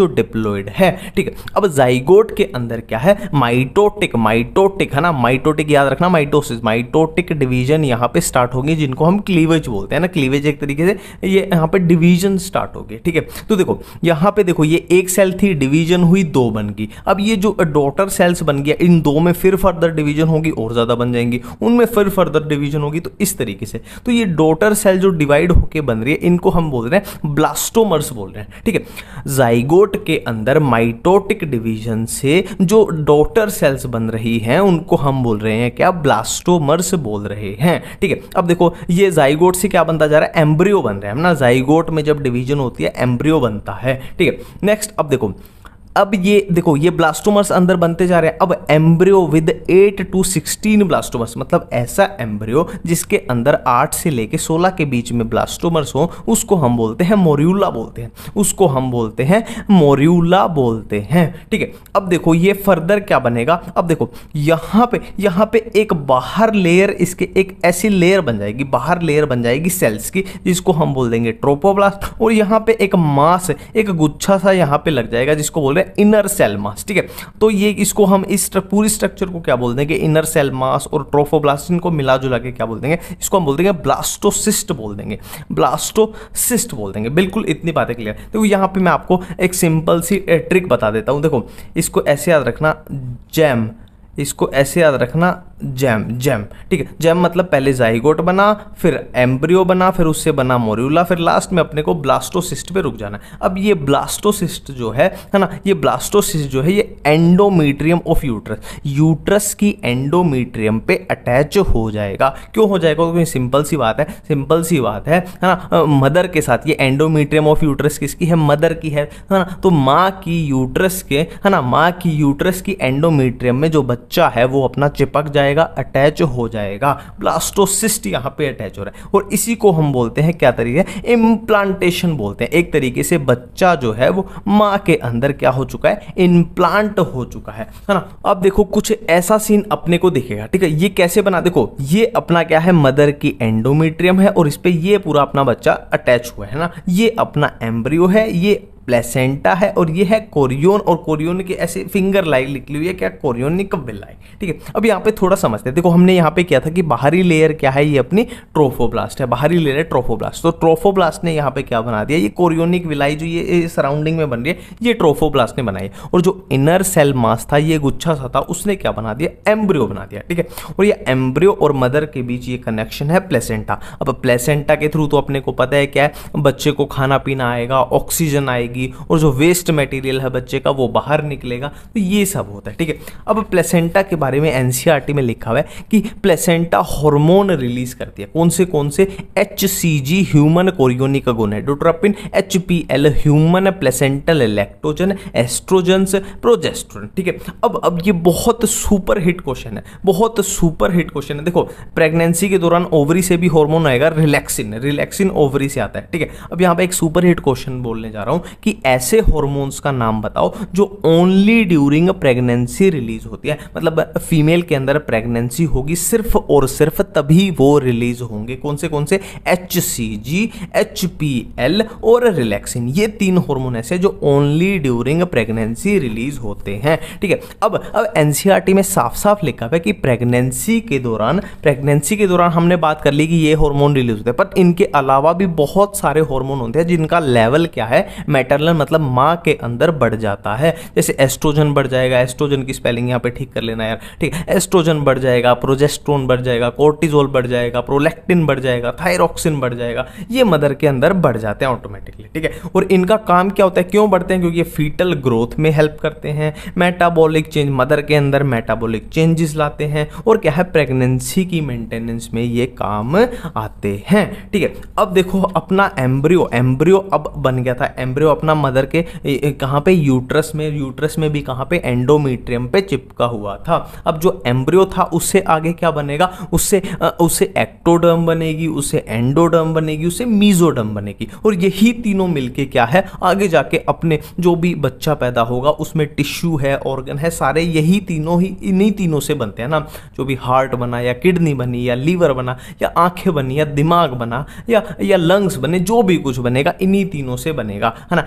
हैप्लोइड है, ठीक है। अब जाइगोट के अंदर क्या है, माइटोटिक, माइटोटिक है ना, माइटोटिक याद रखना, माइटोसिस, माइटोटिक डिवीजन यहाँ पे स्टार्ट होगी, जिनको हम क्लीवेज बोलते हैं ना, क्लीवेज एक तरीके से ये यहाँ पे डिवीजन स्टार्ट हो गए, ठीक है। तो देखो यहाँ पे देखो ये एक सेल थी, डिवीजन हुई, दो बन गई। अब ये जो डॉटर सेल्स बन गया, इन दो में फिर फर्दर डिवीजन होगी और ज्यादा बन जाएंगी, उनमें फिर फर्दर डिवीजन होगी, तो इस तरीके से। तो ये डॉटर सेल जो डिवाइड होके बन रही है, इनको हम बोल रहे हैं ब्लास्टोमर्स बोल रहे हैं, ठीक है। जाइगोट के अंदर माइटोटिक डिवीजन से जो डॉटर सेल्स बन रही हैं, उनको हम बोल रहे हैं क्या, ब्लास्टोमर्स बोल रहे हैं, ठीक है। अब देखो ये जाइगोट से क्या बनता जा रहा है, एम्ब्रियो बन रहा है ना, जाइगोट में जब डिवीजन होती है एम्ब्रियो बनता है, ठीक है। नेक्स्ट अब देखो, अब ये देखो ये ब्लास्टोमर्स अंदर बनते जा रहे हैं। अब embryo with eight to sixteen blastomeres, मतलब ऐसा एम्ब्रियो जिसके अंदर आठ से लेके सोलह के बीच में ब्लास्टोमर्स हो, उसको हम बोलते हैं मोर्यूला बोलते हैं, उसको हम बोलते हैं मोर्यूला बोलते हैं, ठीक है। अब देखो ये फर्दर क्या बनेगा, अब देखो यहाँ पे यहाँ पे एक बाहर लेयर, इसके एक ऐसी लेयर बन जाएगी, बाहर लेयर बन जाएगी सेल्स की, जिसको हम बोल देंगे ट्रोपोब्लास्ट। और यहाँ पे एक मास, एक गुच्छा सा यहाँ पे लग जाएगा, जिसको बोल रहे हैं इनर सेल मास, ठीक है। तो ये इसको हम इस पूरी स्ट्रक्चर को क्या बोल देंगे, इनर सेल मास और ट्रोफोब्लास्ट, इनको मिला जुला के क्या बोल देंगे, इसको हम बोल देंगे ब्लास्टोसिस्ट बोल देंगे, ब्लास्टोसिस्ट बोल देंगे। बिल्कुल इतनी बातें क्लियर। देखो यहाँ पे मैं आपको एक सिंपल सी ट्रिक बता देता हूँ। देखो इसको ऐसे याद रखना, जैम, इसको ऐसे याद रखना, जैम, जैम, ठीक है। जैम मतलब पहले जाइगोट बना, फिर एम्ब्रियो बना, फिर उससे बना मोर्यूला, फिर लास्ट में अपने को ब्लास्टोसिस्ट पे रुक जाना है। अब ये ब्लास्टोसिस्ट जो है है ना, ये ब्लास्टोसिस्ट जो है ये एंडोमीट्रियम ऑफ यूट्रस, यूट्रस की एंडोमीट्रियम पे अटैच हो जाएगा। क्यों हो जाएगा, क्योंकि सिंपल सी बात है, सिंपल सी बात है है ना, मदर के साथ, ये एंडोमीट्रियम ऑफ यूट्रस किसकी है, मदर की है है ना। तो माँ की यूट्रस के है ना, माँ की यूट्रस की एंडोमीट्रियम में जो बच्चा है वो अपना चिपक जाए, अटैच हो जाएगा। ब्लास्टोसिस्ट यहां पे अटैच हो रहा है, और इसी को हम बोलते हैं क्या तरीके, इम्प्लांटेशन बोलते हैं। एक तरीके से बच्चा जो है वो मां के अंदर क्या हो चुका है, इम्प्लांट हो चुका है है ना। अब देखो कुछ ऐसा सीन अपने को दिखेगा, ठीक है। ये कैसे बना, देखो ये अपना क्या है, मदर की एंडोमीट्रियम है, और इस पे ये पूरा अपना बच्चा अटैच हुआ है ना। ये अपना एम्ब्रियो है, ये प्लेसेंटा है, और ये है कोरियोन, और कोरियोन के ऐसे फिंगर लाइन निकली हुई है, क्या, कोरियोनिक विलाई, ठीक है। अब यहाँ पे थोड़ा समझते हैं। देखो हमने यहाँ पे किया था कि बाहरी लेयर क्या है, ये अपनी ट्रोफोब्लास्ट है, बाहरी लेयर है ट्रोफोब्लास्ट। तो ट्रोफोब्लास्ट ने यहाँ पे क्या बना दिया, ये कोरियोनिक विलाई जो ये सराउंडिंग में बन रही है, ये ट्रोफोब्लास्ट ने बनाई। और जो इनर सेल मास था, ये गुच्छा सा था, उसने क्या बना दिया, एम्ब्रियो बना दिया, ठीक है। और ये एम्ब्रियो और मदर के बीच ये कनेक्शन है प्लेसेंटा। अब प्लेसेंटा के थ्रू तो अपने को पता है क्या है, बच्चे को खाना पीना आएगा, ऑक्सीजन आएगी, और जो वेस्ट मटेरियल है बच्चे का वो बाहर निकलेगा, तो ये सब होता है, ठीक है। अब प्लेसेंटा के बारे में एनसीईआरटी में लिखा हुआ है कि प्लेसेंटा हार्मोन रिलीज करती है, कौन से कौन से, HCG human chorionic gonadotropin, HPL human placental lactogen, estrogens, progesterone, ठीक है। अब अब ये बहुत सुपर हिट क्वेश्चन है, बहुत सुपर हिट क्वेश्चन है। देखो प्रेगनेंसी के दौरान ओवरी से भी हार्मोन आएगा, रिलैक्सिन, रिलैक्सिन ओवरी से आता है, ठीक है। अब यहाँ पे एक सुपर हिट क्वेश्चन बोलने जा रहा हूँ कि ऐसे हार्मोन्स का नाम बताओ जो ओनली ड्यूरिंग प्रेगनेंसी रिलीज होती है, मतलब फीमेल के अंदर प्रेगनेंसी होगी सिर्फ और सिर्फ तभी वो रिलीज होंगे। कौन से कौन से, एचसीजी, एचपीएल और रिलैक्सिन, ये तीन हार्मोन ऐसे जो ओनली ड्यूरिंग प्रेगनेंसी रिलीज होते हैं, ठीक है। अब अब एनसीईआरटी में साफ साफ लिखा हुआ है कि प्रेगनेंसी के दौरान, प्रेगनेंसी के दौरान हमने बात कर ली कि ये हार्मोन रिलीज होते हैं, पर इनके अलावा भी बहुत सारे हार्मोन होते हैं जिनका लेवल क्या है, मैटरनल मतलब माँ के अंदर बढ़ जाता है। जैसे एस्ट्रोजन बढ़ जाएगा, एस्ट्रोजन की स्पेलिंग यहाँ पे ठीक कर लेना यार, ठीक है। एस्ट्रोजन बढ़ जाएगा, प्रोजेस्टेरोन बढ़ जाएगा, कोर्टिजोल बढ़ जाएगा, प्रोलैक्टिन बढ़ जाएगा, थायरॉक्सिन बढ़ जाएगा, ये मदर के अंदर बढ़ जाते हैं ऑटोमेटिकली, ठीक है। और इनका काम क्या होता है, क्यों बढ़ते हैं, क्योंकि ये फीटल ग्रोथ में हेल्प करते हैं, मेटाबॉलिक चेंज, मदर के अंदर मेटाबॉलिक चेंजेस लाते हैं, और क्या है, प्रेगनेंसी की मेंटेनेंस में ये काम आते हैं, ठीक है। अब देखो अपना एम्ब्रियो, एम्ब्रियो अब बन गया था, एम्ब्रियो अपना मदर के कहां पे, यूट्रस में, यूट्रस में भी कहां पे, एंडोमीट्रियम पे चिपका हुआ था। अब जो एम्ब्रियो था उससे आगे क्या बनेगा, उससे उससे एक्टोडर्म बनेगी, उससे एंडोडर्म बनेगी, उससे मीजोडर्म बनेगी, और यही तीनों मिलके क्या है, आगे जाके अपने जो भी बच्चा पैदा होगा उसमें टिश्यू है, ऑर्गन है, सारे यही तीनों ही, इन्हीं तीनों से बनते हैं ना। जो भी हार्ट बना या किडनी बनी या लीवर बना या आंखें बनी या दिमाग बना या या लंग्स बने, जो भी कुछ बनेगा इन्हीं तीनों से बनेगा, है ना।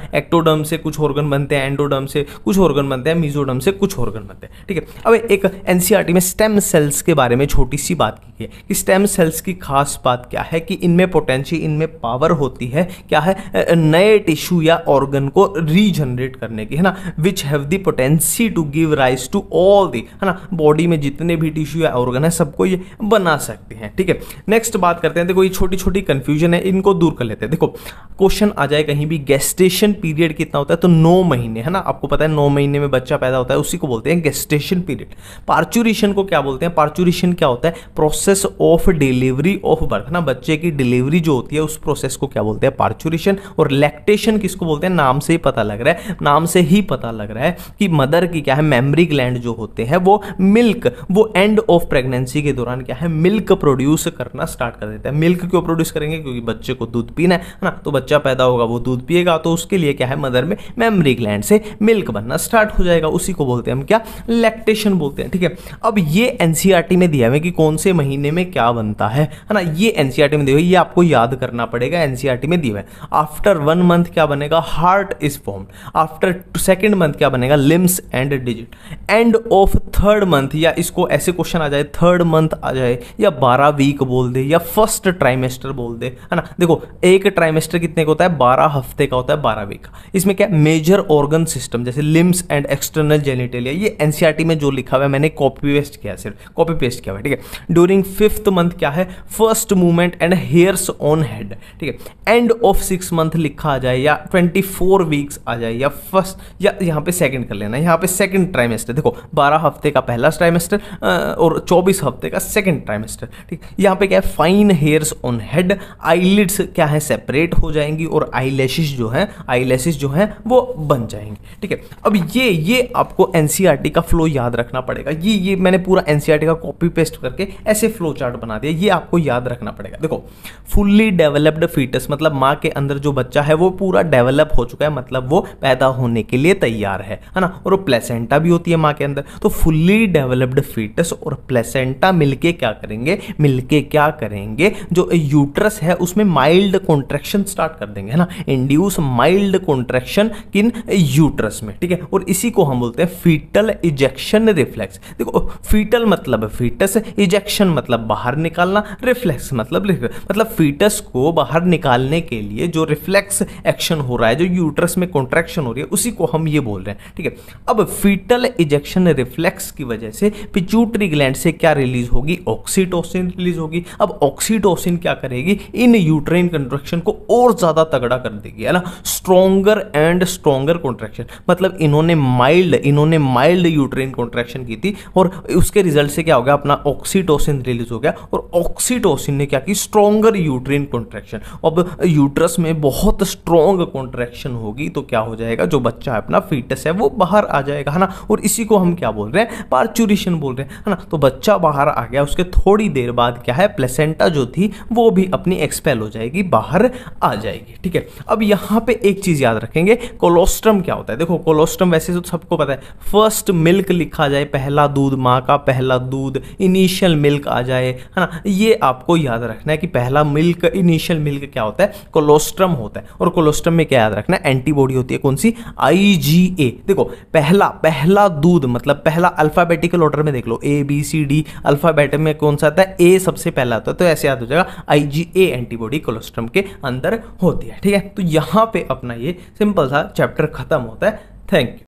एक्टोडर्म से कुछ ऑर्गन बनते हैं, एंडोडर्म से कुछ ऑर्गन बनते हैं, मेसोडर्म से कुछ ऑर्गन बनते हैं, ठीक है। अब एक एनसीईआरटी में स्टेम सेल्स के बारे में छोटी सी बात की है कि स्टेम सेल्स की खास बात क्या है कि इनमें पोटेंशियल, इनमें पावर होती है, क्या है, नए टिश्यू या ऑर्गन को रीजनरेट करने की, है ना, which have the potency to give rise to all the, है ना, बॉडी में जितने भी टिश्यू या ऑर्गन है सबको ये बना सकते हैं, ठीक है। नेक्स्ट बात करते हैं, देखो ये छोटी छोटी कंफ्यूजन है, इनको दूर कर लेते हैं। देखो क्वेश्चन आ जाए कहीं भी गेस्टेशन पीरियड कितना होता है, तो नौ महीने, है ना, आपको पता है नौ महीने में बच्चा पैदा होता है, उसी को बोलते हैं गेस्टेशन पीरियड। पार्चुरेशन को क्या बोलते हैं, पार्चुरेशन क्या होता है, process of delivery of birth, ना, बच्चे की डिलीवरी जो होती है उस प्रोसेस को क्या बोलते हैं, पार्चुरेशन। और लैक्टेशन किसको बोलते हैं, नाम से ही पता लग रहा है, नाम से ही पता लग रहा है कि मदर की क्या है, मेमरी ग्लैंड जो होते हैं वो मिल्क, वो एंड ऑफ प्रेगनेंसी के दौरान क्या है, मिल्क प्रोड्यूस करना स्टार्ट कर देता है। मिल्क क्यों प्रोड्यूस करेंगे, क्योंकि बच्चे को दूध पीना है ना, तो बच्चा पैदा होगा वो दूध पिएगा, तो उसके लिए क्या है, मदर में मेमरी ग्लैंड से मिल्क बनना स्टार्ट हो जाएगा, उसी को बोलते हैं हम क्या, लैक्टेशन बोलते हैं, ठीक है। अब ये एनसीईआरटी में दिया है कि कौन से महीने में क्या बनता है है ना, ये एनसीईआरटी में दिया है, ये आपको याद करना पड़ेगा, एनसीईआरटी में दिया है। आफ्टर वन मंथ क्या बनेगा, heart is formed. After second month क्या बनेगा, limbs and digit. End of third month, या इसको ऐसे क्वेश्चन आ जाए, थर्ड मंथ आ जाए, या बारह वीक बोल दे, या फर्स्ट ट्राइमेस्टर बोल दे, है ना। देखो एक ट्राइमेस्टर कितने का होता है, बारह हफ्ते का होता है, बारह वीक का। इसमें क्या, मेजर ऑर्गन सिस्टम जैसे लिम्स एंड एक्सटर्नल जेनिटेलिया, ये एनसीईआरटी में जो लिखा हुआ है मैंने कॉपी पेस्ट किया, सिर्फ कॉपी पेस्ट किया हुआ है, ठीक है। ड्यूरिंग फिफ्थ मंथ क्या है, first movement and hairs on head, ठीक है। एंड ऑफ सिक्स मंथ लिखा आ जाए, या ट्वेंटी फोर वीक्स आ जाए, या फर्स्ट, या यहाँ पे सेकंड कर लेना, यहाँ पे सेकंड ट्राइमेस्टर, देखो बारह हफ्ते का पहला ट्राइमेस्टर और चौबीस हफ्ते का सेकंड ट्राइमेस्टर, ठीक। यहाँ पे क्या है, fine hairs on head, eyelids क्या है, सेपरेट हो जाएंगी, और आईलैशेस जो है, आईलैशेस जो है वो बन जाएंगे, ठीक है। अब ये ये आपको एनसीईआरटी का फ्लो याद रखना पड़ेगा, ये ये मैंने पूरा एनसीईआरटी का कॉपी पेस्ट करके ऐसे फ्लो चार्ट बना दिया, ये आपको याद रखना पड़ेगा। देखो फुल्ली डेवलप्ड फीटस मतलब माँ के अंदर जो बच्चा है वो पूरा डेवलप हो चुका है, मतलब वो पैदा होने के लिए तैयार है, है ना, और प्लेसेंटा भी होती है माँ के अंदर। तो फुल्ली डेवलप्ड फीटस और प्लेसेंटा मिलके क्या करेंगे, मिलके क्या करेंगे, जो यूट्रस है उसमें माइल्ड कॉन्ट्रैक्शन स्टार्ट कर देंगे, है ना, इंड्यूस माइल्ड कॉन्ट्रैक्शन किन यूट्रस में, ठीक है। और इसी को हम बोलते हैं फीटल इजेक्शन रिफ्लेक्स। देखो फीटल मतलब फीटस, इजेक्शन मतलब बाहर निकालना, रिफ्लेक्स मतलब मतलब फीटस को बाहर निकालने के लिए जो रिफ्लेक्स एक्शन हो रहा है, जो यूट्रस में कॉन्ट्रैक्शन हो रही है, उसी को हम ये बोल रहे हैं, ठीक है। अब फीटल इजेक्शन रिफ्लेक्स की वजह से पिट्यूटरी ग्लैंड से क्या रिलीज होगी, ऑक्सीटोसिन रिलीज होगी। अब ऑक्सीटोसिन क्या करेगी, इन यूट्राइन कॉन्ट्रैक्शन को और ज्यादा तगड़ा कर देगी, है ना, स्ट्रॉन्गर एंड स्ट्रॉन्गर कॉन्ट्रैक्शन। मतलब इन्होंने माइल्ड इन्होंने माइल्ड यूट्राइन कॉन्ट्रैक्शन की थी, और उसके रिजल्ट से क्या हो गया, अपना ऑक्सीटोसिन रिलीज हो गया, और ऑक्सीटोसिन ने क्या की, स्ट्रॉन्गर यूट्राइन कॉन्ट्रैक्शन। अब यूट्रस में बहुत स्ट्रॉन्ग कॉन्ट्रैक्शन होगी, तो क्या हो जाएगा, जो बच्चा है अपना फीटस है वो बाहर आ जाएगा, है ना। और इसी को हम क्या बोल रहे हैं, पार्चुरेशन बोल रहे हैं, है ना। तो बच्चा बाहर आ गया, उसके थोड़ी देर बाद क्या है, प्लेसेंटा जो थी वो भी अपनी एक्सपेल हो जाएगी, बाहर आ जाएगी, ठीक है। अब यहाँ पे एक चीज याद रखेंगे, कोलोस्ट्रम क्या होता है। देखो कोलोस्ट्रम वैसे तो सबको पता है, फर्स्ट मिल्क लिखा जाए, पहला दूध, माँ का पहला दूध, इनिशियल मिल्क आ जाए, है ना, ये आपको याद रखना है कि पहला मिल्क, इनिशियल मिल्क क्या होता है, कोलोस्ट्रम होता है। और कोलोस्ट्रम में क्या याद रखना है, एंटीबॉडी होती है, कौन सी, आईजीए। देखो पहला पहला दूध मतलब पहला अल्फाबेटिकल ऑर्डर में देख लो, A B C D, alphabet में कौन सा आता है, ए सबसे पहला आता है, तो ऐसे याद हो जाएगा, आईजीए एंटीबॉडी कोलोस्ट्रम के अंदर होती है, ठीक है। तो यहाँ पे अपना ये सिंपल सा चैप्टर खत्म होता है। Thank you.